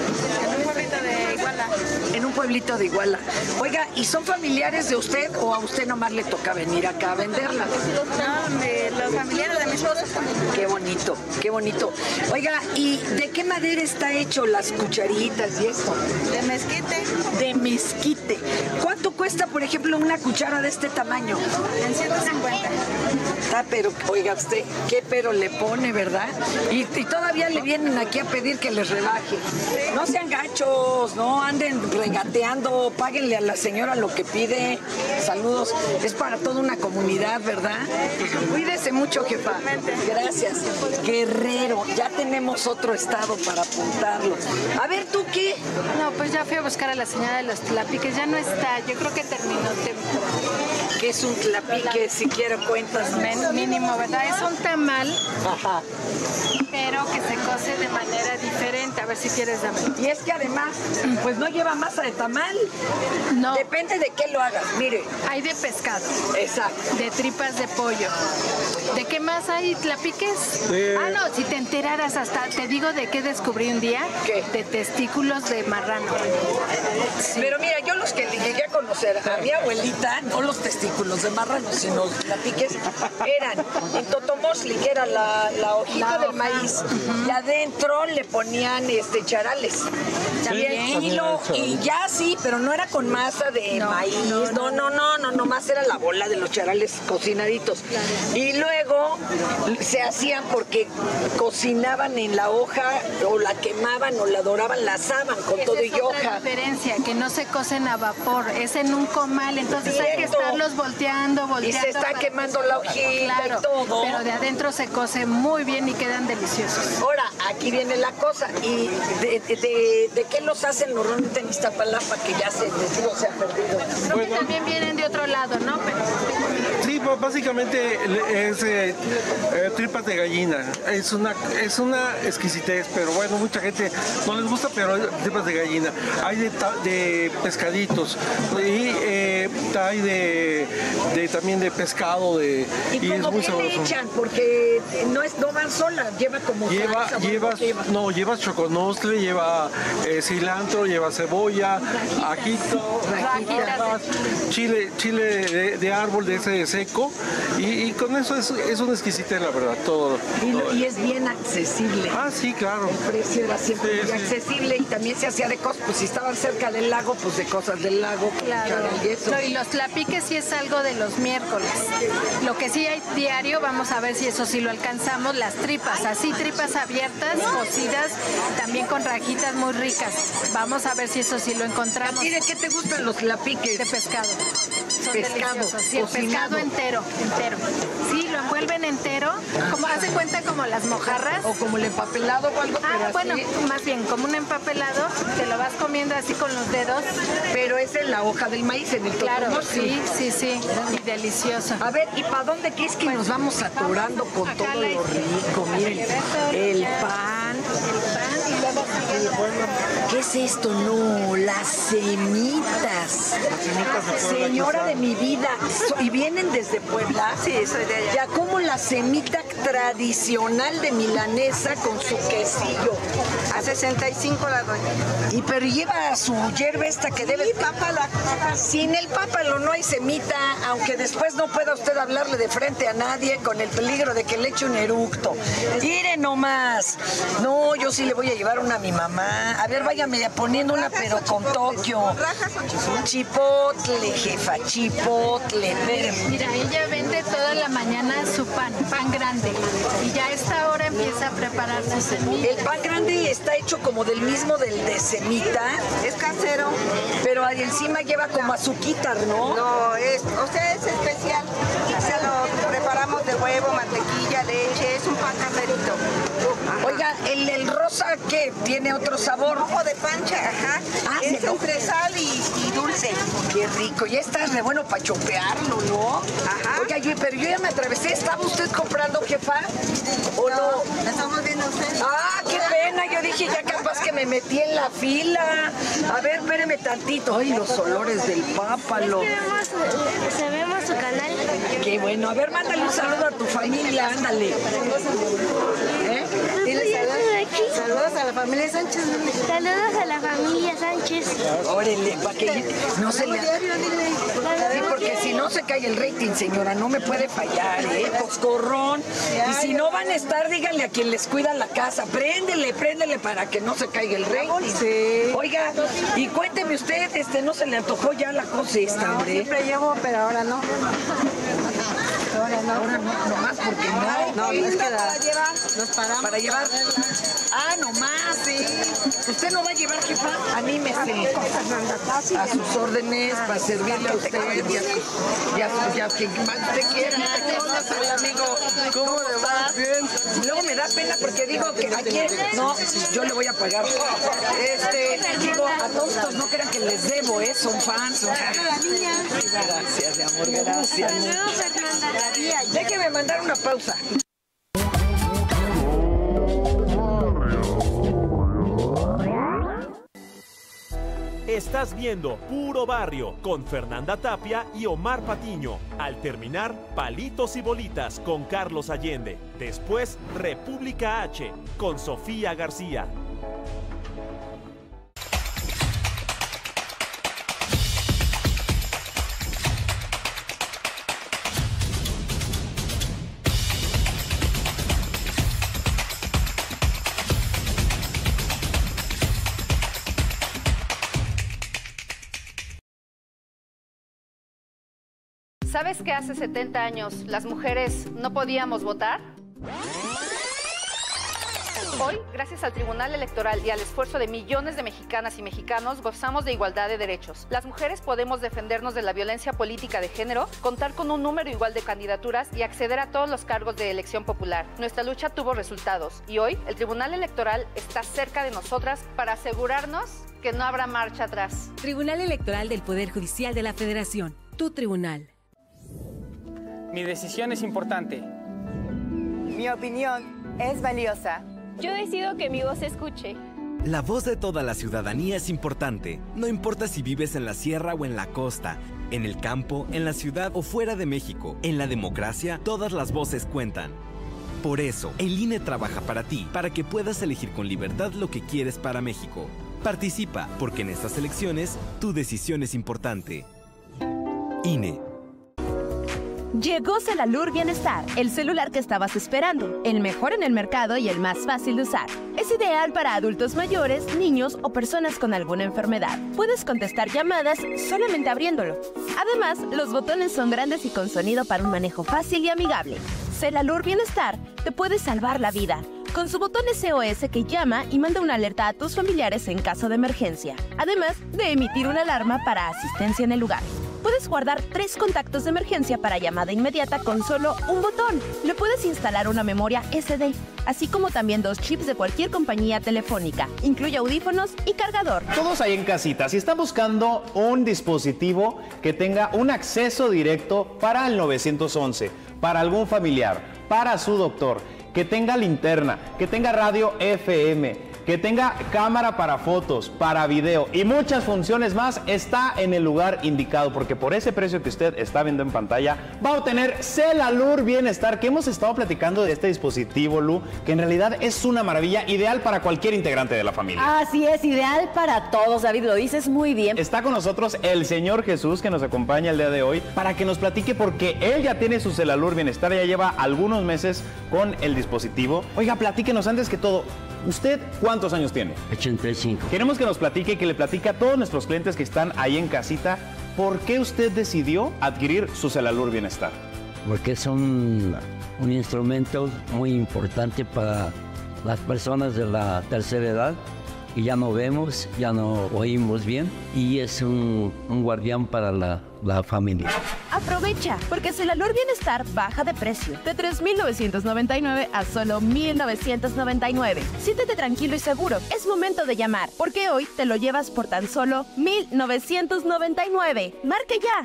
En un pueblito de Iguala. En un pueblito de Iguala. Oiga, ¿y son familiares de usted o a usted nomás le toca venir acá a venderlas? No, de los familiares de mi esposo. Qué bonito, qué bonito. Oiga, ¿y de qué madera está hecho las cucharitas y esto? De mezquite. De mezquite. ¿Cuánto cuesta, por ejemplo, una cuchara de este tamaño? En ciento cincuenta. Ah, pero, oiga usted, qué pero le pone, ¿verdad? Y, y todavía le vienen aquí a pedir que les rebaje. No sean gachos, no anden regateando, páguenle a la señora lo que pide. Saludos, es para toda una comunidad, ¿verdad? Cuídese mucho, jefa. Gracias. Guerrero, ya tenemos otro estado para apuntarlo. A ver, ¿tú qué? No, pues ya fui a buscar a la señora de los tlapiques, ya no está, yo creo que terminó temprano. ¿Qué es un tlapique? Siquiera cuentas. Men, mínimo, ¿verdad? Es un tamal, Ajá. pero que se cose de manera diferente. A ver si quieres dame. Y es que además, pues no lleva masa de tamal. No. Depende de qué lo hagas, mire. Hay de pescado. Exacto. De tripas de pollo. ¿De qué más hay tlapiques? Eh. Ah, no, si te enteraras hasta, te digo de qué descubrí un día. ¿Qué? De testículos de marrano. Sí. Pero mira, yo los que llegué a conocer a mi abuelita, no los testículos de marrano, sino los tlapiques, eran en totomosli, que era la, la hojita la del hoja. maíz, uh-huh. y adentro le ponían este charales. Sí, y el hilo, y ya sí, pero no era con masa de no, maíz, no, no, no, no, no, nomás era la bola de los charales cocinaditos. Claro. Y luego se hacían porque cocinaban en la hoja, o la quemaban, o la doraban, la asaban con Esa todo es y otra hoja. diferencia, que no se cocen a vapor, es en un comal, entonces Cierto. hay que estarlos volteando, volteando. Y se está quemando la hojita claro, y todo. Pero de adentro se cose muy bien y quedan deliciosos. Ahora, aquí viene la cosa, ¿y de, de, de, de qué los hacen normalmente en Iztapalapa que ya se, digo, se ha perdido? Creo bueno. que también vienen de otro lado, ¿no? Pero... Sí, Bueno, básicamente es eh, eh, tripas de gallina. Es una, es una exquisitez, pero bueno, mucha gente no les gusta, pero hay tripas de gallina. Hay de, de pescaditos y eh, hay de, de también de pescado. De, ¿Y, y es muy qué le sabroso. echan? Porque no, es, no van solas, lleva como... Lleva, salsa, llevas, lleva. no, llevas choconostle, lleva eh, cilantro, lleva cebolla, ajito, chile, chile de, de árbol de ese seco y, y con eso es, es un exquisite, la verdad, todo. Y, todo. y es bien accesible. Ah, sí, claro. El precio era siempre Sí, muy sí. accesible y también se hacía de cosas, pues si estaban cerca del lago, pues de cosas del lago. Claro. Y, eso. No, y los tlapiques sí es algo de los miércoles. Lo que sí hay diario, vamos a ver si eso sí lo alcanzamos, las tripas, así tripas abiertas, cocidas, también con rajitas muy ricas. Vamos a ver si eso sí lo encontramos. ¿Y de qué te gustan los tlapiques? De pescado. Son Pescado, deliciosos. Sí, el cocinado. pescado entero, entero. Sí, lo envuelven entero, como hace cuenta como las mojarras. O como el empapelado o algo, Ah, pero así. bueno, más bien como un empapelado, te lo vas comiendo así con los dedos. Pero es en la hoja del maíz, en el Claro, totomol, sí, sí, sí, y delicioso. A ver, ¿y para dónde qué es que nos vamos saturando con acá todo la- lo rico? Miren, el pan. Y luego sigue ¿Qué es esto? No, las semitas. Señora de mi vida, so- ¿y vienen desde Puebla? Sí, soy de allá. Ya como la semita tradicional de milanesa con su quesillo. A sesenta y cinco la doy. Y pero lleva su hierba esta que debe... Sí, pápala. Sin el pápalo no hay semita, aunque después no pueda usted hablarle de frente a nadie con el peligro de que le eche un eructo. Mire nomás. No, yo sí le voy a llevar una a mi mamá. A ver, váyame poniendo una, pero con Tokio. Chipotle, jefa, chipotle. Espérame. Mira, ella vende toda la mañana su pan, pan grande. Y ya a esta hora empieza a preparar su semilla. El pan grande está hecho como del mismo del de semita. Es casero. Pero ahí encima lleva como azuquitar, ¿no? No, es, o sea, es especial. Se lo preparamos de huevo, mantequilla, leche. Es un pan caserito. Ajá. Oiga, el, el rosa, ¿qué? ¿Tiene otro sabor? Ojo de pancha, ajá. Ah, es se lo- entre sal y, y dulce. Qué rico. Ya está re bueno para chopearlo, ¿no? Ajá. Oiga, yo, pero yo ya me atravesé. ¿Estaba usted comprando, jefa? ¿O no? La estamos viendo usted. Ah, qué pena. Yo dije ya capaz que me metí en la fila. A ver, espéreme tantito. Ay, los olores del pápalo. Sabemos su canal. Qué bueno. A ver, mándale un saludo a tu familia. Ándale. ¿Eh? Dile saludos. Saludos a la familia Sánchez. Saludos a la familia Sánchez. Órale, para que no se le... Sí, porque si no se cae el rating, señora, no me puede fallar, ¿eh? Coscorrón. Y si no van a estar, díganle a quien les cuida la casa. Préndele, préndele para que no se caiga el rating. Sí. Oiga, y cuénteme usted, este, ¿no se le antojó ya la cosa esta, No, hombre? siempre llevo, pero ahora no. Ahora no. Ahora no, nomás porque no. No, es que la, nos paramos. Para llevar. Ah, nomás, sí. ¿Usted no va a llevar, jefa? Anímese. A sus órdenes, para servirle a usted y a, y a su- y a quien más usted quiera. Hola, amigo. ¿Cómo le va? Bien. Luego me da pena porque digo que aquí, no, yo le voy a pagar. Este, digo, a todos estos no crean que les debo, ¿eh? Son fans. Gracias, mi amor, gracias. Déjeme mandar una pausa. Estás viendo Puro Barrio con Fernanda Tapia y Omar Patiño. Al terminar, Palitos y Bolitas con Carlos Allende. Después, República H con Sofía García. ¿Sabes que hace setenta años las mujeres no podíamos votar? Hoy, gracias al Tribunal Electoral y al esfuerzo de millones de mexicanas y mexicanos, gozamos de igualdad de derechos. Las mujeres podemos defendernos de la violencia política de género, contar con un número igual de candidaturas y acceder a todos los cargos de elección popular. Nuestra lucha tuvo resultados y hoy el Tribunal Electoral está cerca de nosotras para asegurarnos que no habrá marcha atrás. Tribunal Electoral del Poder Judicial de la Federación. Tu tribunal. Mi decisión es importante. Mi opinión es valiosa. Yo decido que mi voz se escuche. La voz de toda la ciudadanía es importante. No importa si vives en la sierra o en la costa, en el campo, en la ciudad o fuera de México. En la democracia, todas las voces cuentan. Por eso, el I N E trabaja para ti, para que puedas elegir con libertad lo que quieres para México. Participa, porque en estas elecciones, tu decisión es importante. I N E. Llegó Celalur Bienestar, el celular que estabas esperando, el mejor en el mercado y el más fácil de usar. Es ideal para adultos mayores, niños o personas con alguna enfermedad. Puedes contestar llamadas solamente abriéndolo. Además, los botones son grandes y con sonido para un manejo fácil y amigable. Celalur Bienestar te puede salvar la vida. Con su botón S O S que llama y manda una alerta a tus familiares en caso de emergencia. Además de emitir una alarma para asistencia en el lugar. Puedes guardar tres contactos de emergencia para llamada inmediata con solo un botón. Le puedes instalar una memoria ese de, así como también dos chips de cualquier compañía telefónica. Incluye audífonos y cargador. Todos ahí en casita, si están buscando un dispositivo que tenga un acceso directo para el nueve once, para algún familiar, para su doctor, que tenga linterna, que tenga radio F M, que tenga cámara para fotos, para video y muchas funciones más, está en el lugar indicado, porque por ese precio que usted está viendo en pantalla va a obtener Celalur Bienestar, que hemos estado platicando de este dispositivo, Lu, que en realidad es una maravilla, ideal para cualquier integrante de la familia. Así es, ideal para todos, David, lo dices muy bien. Está con nosotros el señor Jesús, que nos acompaña el día de hoy, para que nos platique, porque él ya tiene su Celalur Bienestar, ya lleva algunos meses con el dispositivo. Oiga, platíquenos antes que todo, ¿usted cuántos años tiene? ochenta y cinco. Queremos que nos platique y que le platique a todos nuestros clientes que están ahí en casita, ¿por qué usted decidió adquirir su Celalur Bienestar? Porque es un, un instrumento muy importante para las personas de la tercera edad, y ya no vemos, ya no oímos bien, y es un, un guardián para la, la familia. Aprovecha, porque Celalur Bienestar baja de precio, de tres mil novecientos noventa y nueve a solo mil novecientos noventa y nueve. Siéntete tranquilo y seguro, es momento de llamar, porque hoy te lo llevas por tan solo mil novecientos noventa y nueve. ¡Marque ya!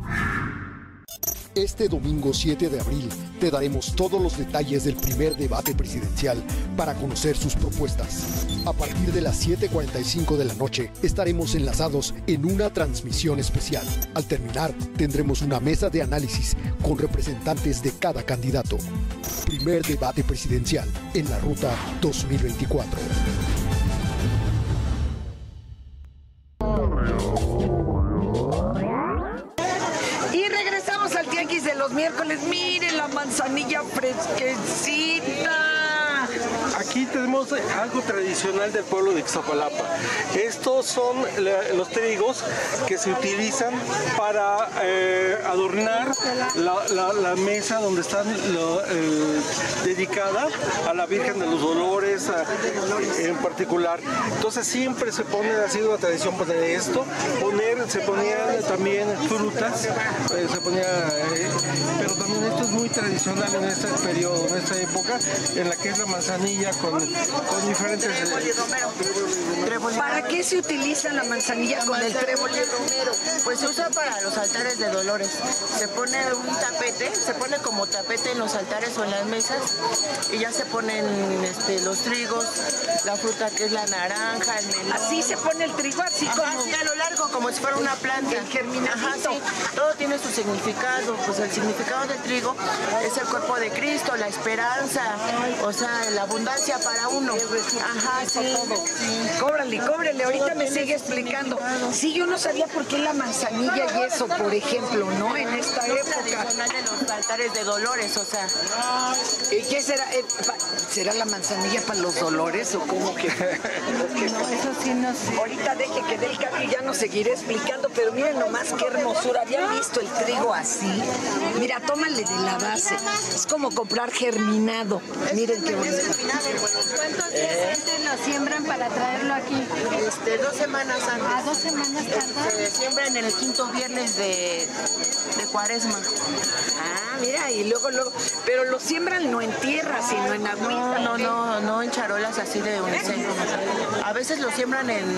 Este domingo siete de abril te daremos todos los detalles del primer debate presidencial para conocer sus propuestas. A partir de las siete cuarenta y cinco de la noche estaremos enlazados en una transmisión especial. Al terminar tendremos una mesa de análisis con representantes de cada candidato. Primer debate presidencial en la ruta dos mil veinticuatro. Tianguis de los miércoles, miren la manzanilla fresquecita. Aquí tenemos algo tradicional del pueblo de Ixtapalapa. Estos son los trigos que se utilizan para eh, adornar la, la, la mesa donde están lo, eh, dedicada a la Virgen de los Dolores a, en particular. Entonces siempre se pone, ha sido una tradición poner esto, poner, se ponían también frutas, eh, se ponía, eh, pero también esto es muy tradicional en este periodo, en esta época, en la que es la manzanilla con, con diferentes... Eh, ¿Para qué se utiliza la manzanilla con el trébol y el romero? Pues se usa para los altares de dolores. Se pone un tapete, se pone como tapete en los altares o en las mesas y ya se ponen este, los trigos, la fruta que es la naranja, el melón. ¿Así se pone el trigo? Así Ajá, como... sí, a lo largo, como si fuera una planta. El germinadito. Ajá, sí. Todo tiene su significado. Pues el significado del trigo es el cuerpo de Cristo, la esperanza, o sea, la abundancia para uno. Ajá, sí. sí. Cóbrale, cóbrale, ahorita me sigue explicando. Sí, yo no sabía por qué la manzanilla y eso, por ejemplo, ¿no? En esta época. De los altares de dolores, o sea. ¿Y qué será? Eh, ¿Será la manzanilla para los dolores o cómo que? No, eso sí no sé. Ahorita deje que dé el cambio y ya nos seguiré explicando, pero miren nomás qué hermosura. ¿Habían visto el trigo así? Mira, tómale de la base. Es como comprar germinado. Miren qué bonito. ¿Cuántos días antes lo siembran para traerlo aquí? Este, dos semanas antes. ¿A dos semanas tarda? Se siembra en el quinto viernes de, de Cuaresma. Ah, mira, y luego, luego, pero lo siembran no en tierra, sino en agüita. No, no, no, no en charolas así de unicel. A veces lo siembran en,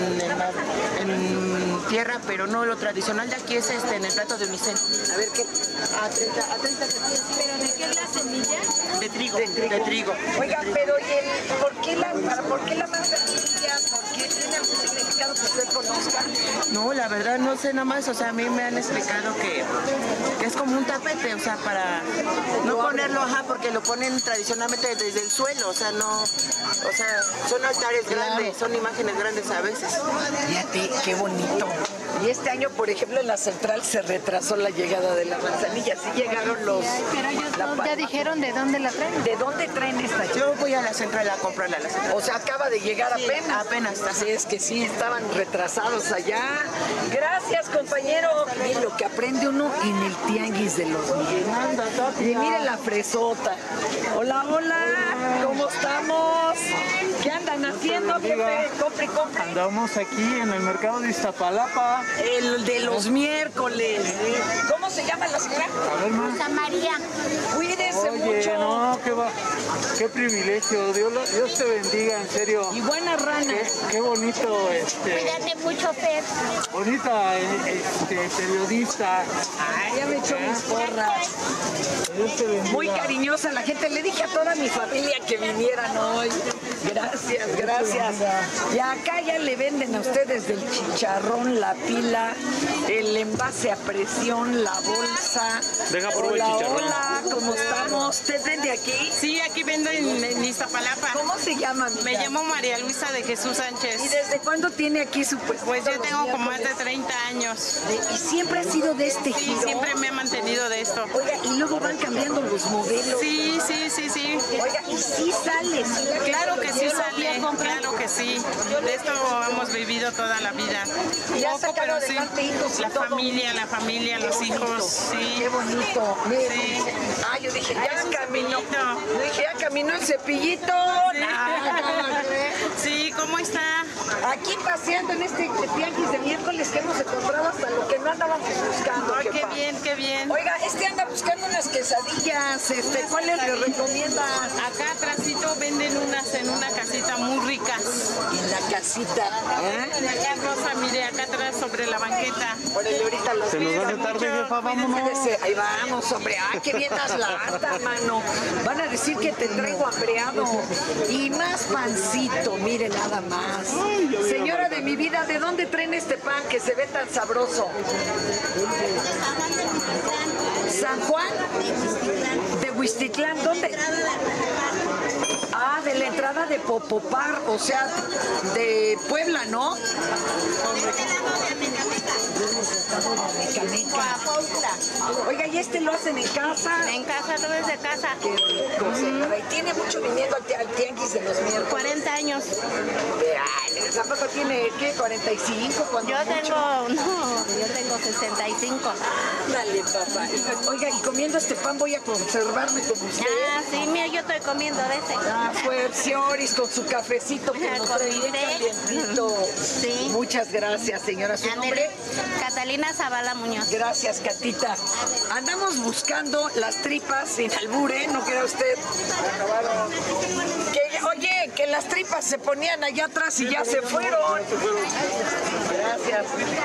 en, en tierra, pero no, lo tradicional de aquí es este, en el plato de unicel. A ver, ¿qué? A treinta, a treinta centímetros. ¿Pero de qué es la semilla? De trigo, de trigo. De trigo. Oiga, pero ¿y el, por qué la, para, por qué la manzanilla? ¿Por qué tiene algún significado que usted conozca? No, la verdad no sé nada más, o sea, a mí me han explicado que, que es como un tapete, o sea, para no ponerlo, ajá, porque lo ponen tradicionalmente desde el suelo, o sea, no, o sea, son altares grandes, son imágenes grandes a veces. Fíjate, qué bonito. Y este año, por ejemplo, en la central se retrasó la llegada de la manzanilla, sí llegaron los... Pero ellos no, ya dijeron de dónde la traen. ¿De dónde traen esta? Yo voy a la central a comprarla a la central. O sea, acaba de llegar sí, apenas. Apenas. Así es que sí, estaban retrasados allá. Gracias, compañero. Miren lo que aprende uno en el tianguis de los Miguel. Y miren la fresota. Hola, hola. ¿Cómo estamos? ¿Qué andan haciendo, jefe? Compre, compre. Andamos aquí en el mercado de Iztapalapa. El de los miércoles. ¿Cómo se llama la señora? A ver, más. Rosa María. Cuídese Oye, mucho. no, qué, va, qué privilegio. Dios, Dios te bendiga, en serio. Y buena rana. Qué, qué bonito, este... Cuídate mucho, Fer. Bonita, este, periodista. Ay, ya me echó ¿Eh? mis porras. Dios te bendiga. Muy cariñosa la gente. Le dije a toda mi familia que vinieran hoy. Gracias, gracias. Y acá ya le venden a ustedes del chicharrón, la pila, el envase a presión, la bolsa. Deja probar el Hola, chicharrón. hola, ¿cómo estamos? ¿Usted vende aquí? Sí, aquí vendo en, en Iztapalapa. ¿Cómo se llama, amiga? Me llamo María Luisa de Jesús Sánchez. ¿Y desde cuándo tiene aquí su puesto? Pues yo tengo como más de treinta años. ¿Y siempre ha sido de este Sí, giro? siempre me he mantenido de esto. Oiga, y luego van cambiando los modelos. Sí, sí, sí, sí. Oiga, y sí sale. Sí, la Claro gente que lo sí lleva. sale, claro que sí. De esto hemos vivido toda la vida. Y ha Poco, sacado pero sí. adelante hijos y La todo. familia, la familia, Qué los bonito, hijos, sí. Qué bonito. Miren. Sí. Ah, yo dije, Ah, ya es un caminó. cepillito. Yo dije, ya caminó el cepillito. Sí. Nah, Sí, ¿cómo está? aquí paseando en este tianguis de miércoles que hemos encontrado hasta lo que no andábamos buscando. Ay, qué jefa. bien, qué bien. Oiga, este anda buscando unas quesadillas. Este, ¿cuáles le recomiendas? Acá atrásito venden unas en una casita muy ricas. En la casita. ¿Eh? Acá Rosa, mire, acá atrás sobre la banqueta. Órale, ahorita los Se nos cuida hace tarde, mucho. jefa, vámonos. Cuídese. Ahí vamos, hombre. ¡Ay, qué bien das lata, mano! Van a decir que te traigo hambreado. Y más pancito, mire nada más. Señora de mi vida, ¿de dónde traen este pan que se ve tan sabroso? ¿San Juan? ¿De Huistitlán? ¿Dónde? Ah, de la entrada de Popopar, o sea, de Puebla, ¿no? Oiga, ¿y este lo hacen en casa? En casa, todo es de casa. Qué rico, señora. ¿Y tiene mucho viniendo al, ti- al tianguis de los miércoles? cuarenta años. Ay, ¿tampoco tiene, qué, cuarenta y cinco? Cuando Yo mucho? tengo, no, yo tengo sesenta y cinco. Dale, papá. Y- Oiga, y comiendo este pan voy a conservarme como usted. Ah, sí, mira, yo estoy comiendo de ese. Ah, fuercioris con su cafecito que nos Con trae bien mi té. calientito. Sí. Muchas gracias, señora. ¿Su Ándele. nombre? Catalina Zavala Muñoz. Gracias, Catita. Andamos buscando las tripas sin albur, ¿eh? ¿No crea usted? Que, oye, que las tripas se ponían allá atrás y ya se fueron. Gracias.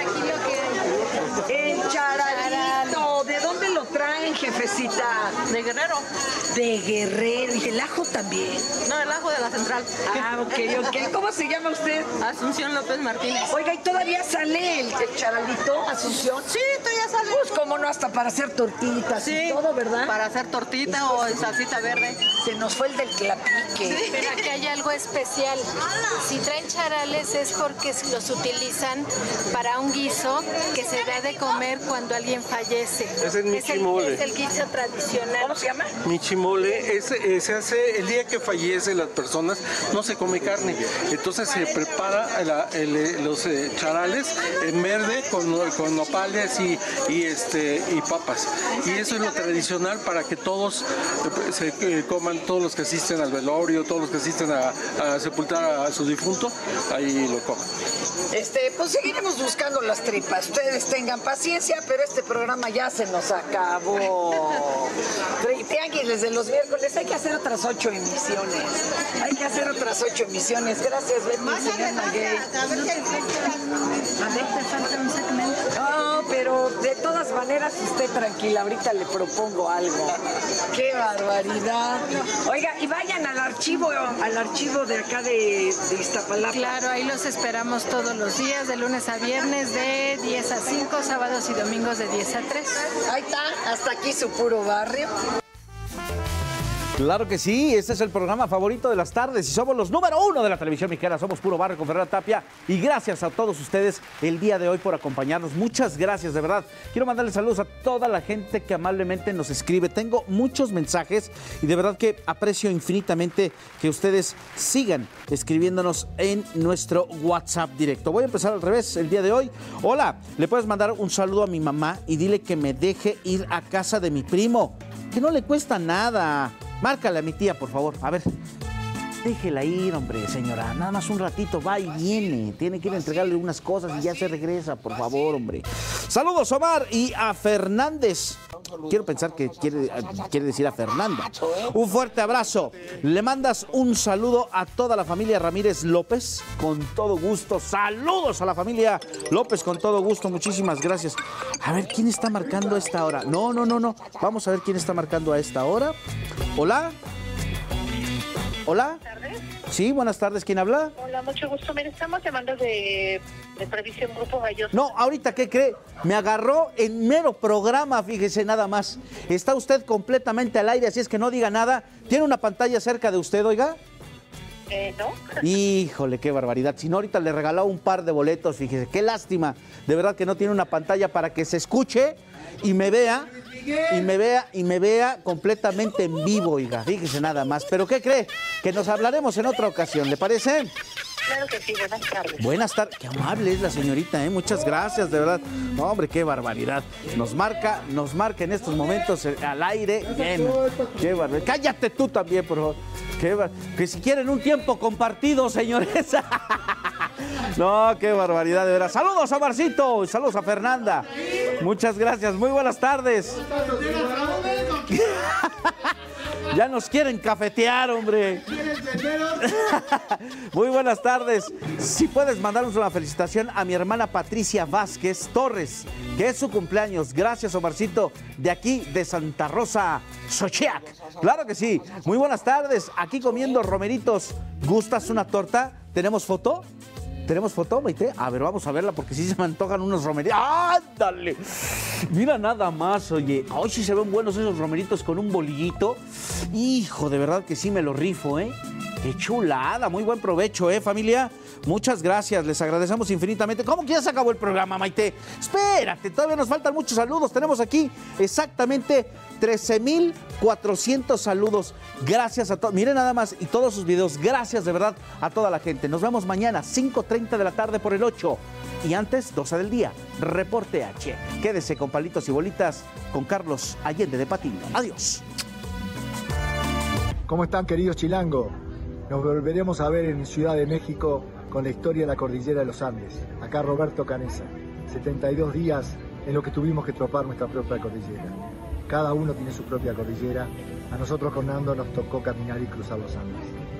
El charalito. ¿De dónde lo traen, jefecita? De Guerrero. De Guerrero. ¿Y el ajo también? No, el ajo de la central. Ah, ok, ok. ¿Cómo se llama usted? Asunción López Martínez. Oiga, ¿y todavía sale el, el charalito, Asunción? Sí, todavía sale. Pues cómo no, hasta para hacer tortitas Sí, y todo, ¿verdad? para hacer tortita o en salsita verde. Se nos fue el del clapique. Pero aquí hay algo especial. Si traen charales es porque los utilizan para un guiso que se da de comer cuando alguien fallece. Es el michimole. Es el guiso tradicional. ¿Cómo se llama? Michimole es, eh, se hace el día que fallecen las personas, no se come carne. Entonces se prepara la, el, los eh, charales en verde con, con nopales y, y, este, y papas. Y eso es lo tradicional para que todos eh, se eh, coman, todos los que asisten al velorio, todos los que asisten a, a sepultar a su difunto, ahí lo coman. Este, pues seguiremos buscando las tripas. Ustedes tengan paciencia, pero este programa ya se nos acabó. Triánguiles desde los miércoles. Hay que hacer otras ocho emisiones. Hay que hacer otras ocho emisiones. Gracias, Betty, señor Maguey. A ver qué te falta un segmento. No, pero de todas maneras, usted tranquila, ahorita le propongo algo. ¡Qué barbaridad! Oiga, y vayan al archivo, al archivo de acá de, de Iztapalapa. Claro, ahí los esperamos todos los días, de lunes a viernes, de diez a cinco, sábados y domingos de diez a tres. Ahí está, hasta aquí su puro barrio. Claro que sí, este es el programa favorito de las tardes y somos los número uno de la televisión mexicana. Somos Puro Barrio con Fernanda Tapia y gracias a todos ustedes el día de hoy por acompañarnos. Muchas gracias, de verdad. Quiero mandarles saludos a toda la gente que amablemente nos escribe. Tengo muchos mensajes y de verdad que aprecio infinitamente que ustedes sigan escribiéndonos en nuestro WhatsApp directo. Voy a empezar al revés el día de hoy. Hola, le puedes mandar un saludo a mi mamá y dile que me deje ir a casa de mi primo, que no le cuesta nada. Márcale a mi tía, por favor. A ver, déjela ir, hombre, señora. Nada más un ratito, va y viene. Tiene que ir a entregarle unas cosas y ya se regresa, por favor, hombre. Saludos, Omar, y a Fernández. Quiero pensar que quiere, quiere decir a Fernanda. Un fuerte abrazo. Le mandas un saludo a toda la familia Ramírez López. Con todo gusto. Saludos a la familia López con todo gusto. Muchísimas gracias. A ver, ¿quién está marcando a esta hora? No, no, no, no. Vamos a ver quién está marcando a esta hora. Hola. Hola. Buenas tardes. Sí, buenas tardes. ¿Quién habla? Hola, mucho gusto. Mire, estamos llamando de, de Previsión Grupo Galloso. No, ahorita, ¿qué cree? Me agarró en mero programa, fíjese nada más. Está usted completamente al aire, así es que no diga nada. ¿Tiene una pantalla cerca de usted, oiga? Eh, ¿no? Híjole, qué barbaridad. Si no, ahorita le regalaba un par de boletos, fíjese. Qué lástima. De verdad que no tiene una pantalla para que se escuche y me vea. Y me vea, y me vea completamente en vivo, oiga, fíjese nada más. ¿Pero qué cree? Que nos hablaremos en otra ocasión, ¿le parece? Claro que sí, buenas tardes. Buenas tardes, qué amable es la señorita, ¿eh? Muchas gracias, de verdad. No, hombre, qué barbaridad. Nos marca, nos marca en estos momentos al aire. Bien, qué barbaridad. Cállate tú también, por favor. Qué bar... Que si quieren un tiempo compartido, señores. No, qué barbaridad, de verdad. Saludos a Marcito, saludos a Fernanda. Muchas gracias, muy buenas tardes. Ya nos quieren cafetear, hombre. Muy buenas tardes. Si puedes mandarnos una felicitación a mi hermana Patricia Vázquez Torres, que es su cumpleaños. Gracias, Omarcito, de aquí de Santa Rosa, Xochiac. Claro que sí. Muy buenas tardes. Aquí comiendo romeritos. ¿Gustas una torta? ¿Tenemos foto? ¿Tenemos foto, Maite? A ver, vamos a verla porque sí se me antojan unos romeritos. ¡Ándale! Mira nada más, oye. Ay, sí se ven buenos esos romeritos con un bolillito. Hijo, de verdad que sí me lo rifo, ¿eh? ¡Qué chulada! Muy buen provecho, ¿eh, familia? Muchas gracias, les agradecemos infinitamente. ¿Cómo que ya se acabó el programa, Maite? Espérate, todavía nos faltan muchos saludos. Tenemos aquí exactamente trece mil cuatrocientos saludos. Gracias a todos. Miren nada más y todos sus videos. Gracias de verdad a toda la gente. Nos vemos mañana, cinco treinta de la tarde por el ocho. Y antes, doce del día, Reporte H. Quédese con Palitos y Bolitas con Carlos Allende de Patiño. Adiós. ¿Cómo están, queridos chilangos? Nos volveremos a ver en Ciudad de México con la historia de la cordillera de los Andes. Acá Roberto Canesa. setenta y dos días en lo que tuvimos que tropar nuestra propia cordillera. Cada uno tiene su propia cordillera. A nosotros con Nando nos tocó caminar y cruzar los Andes.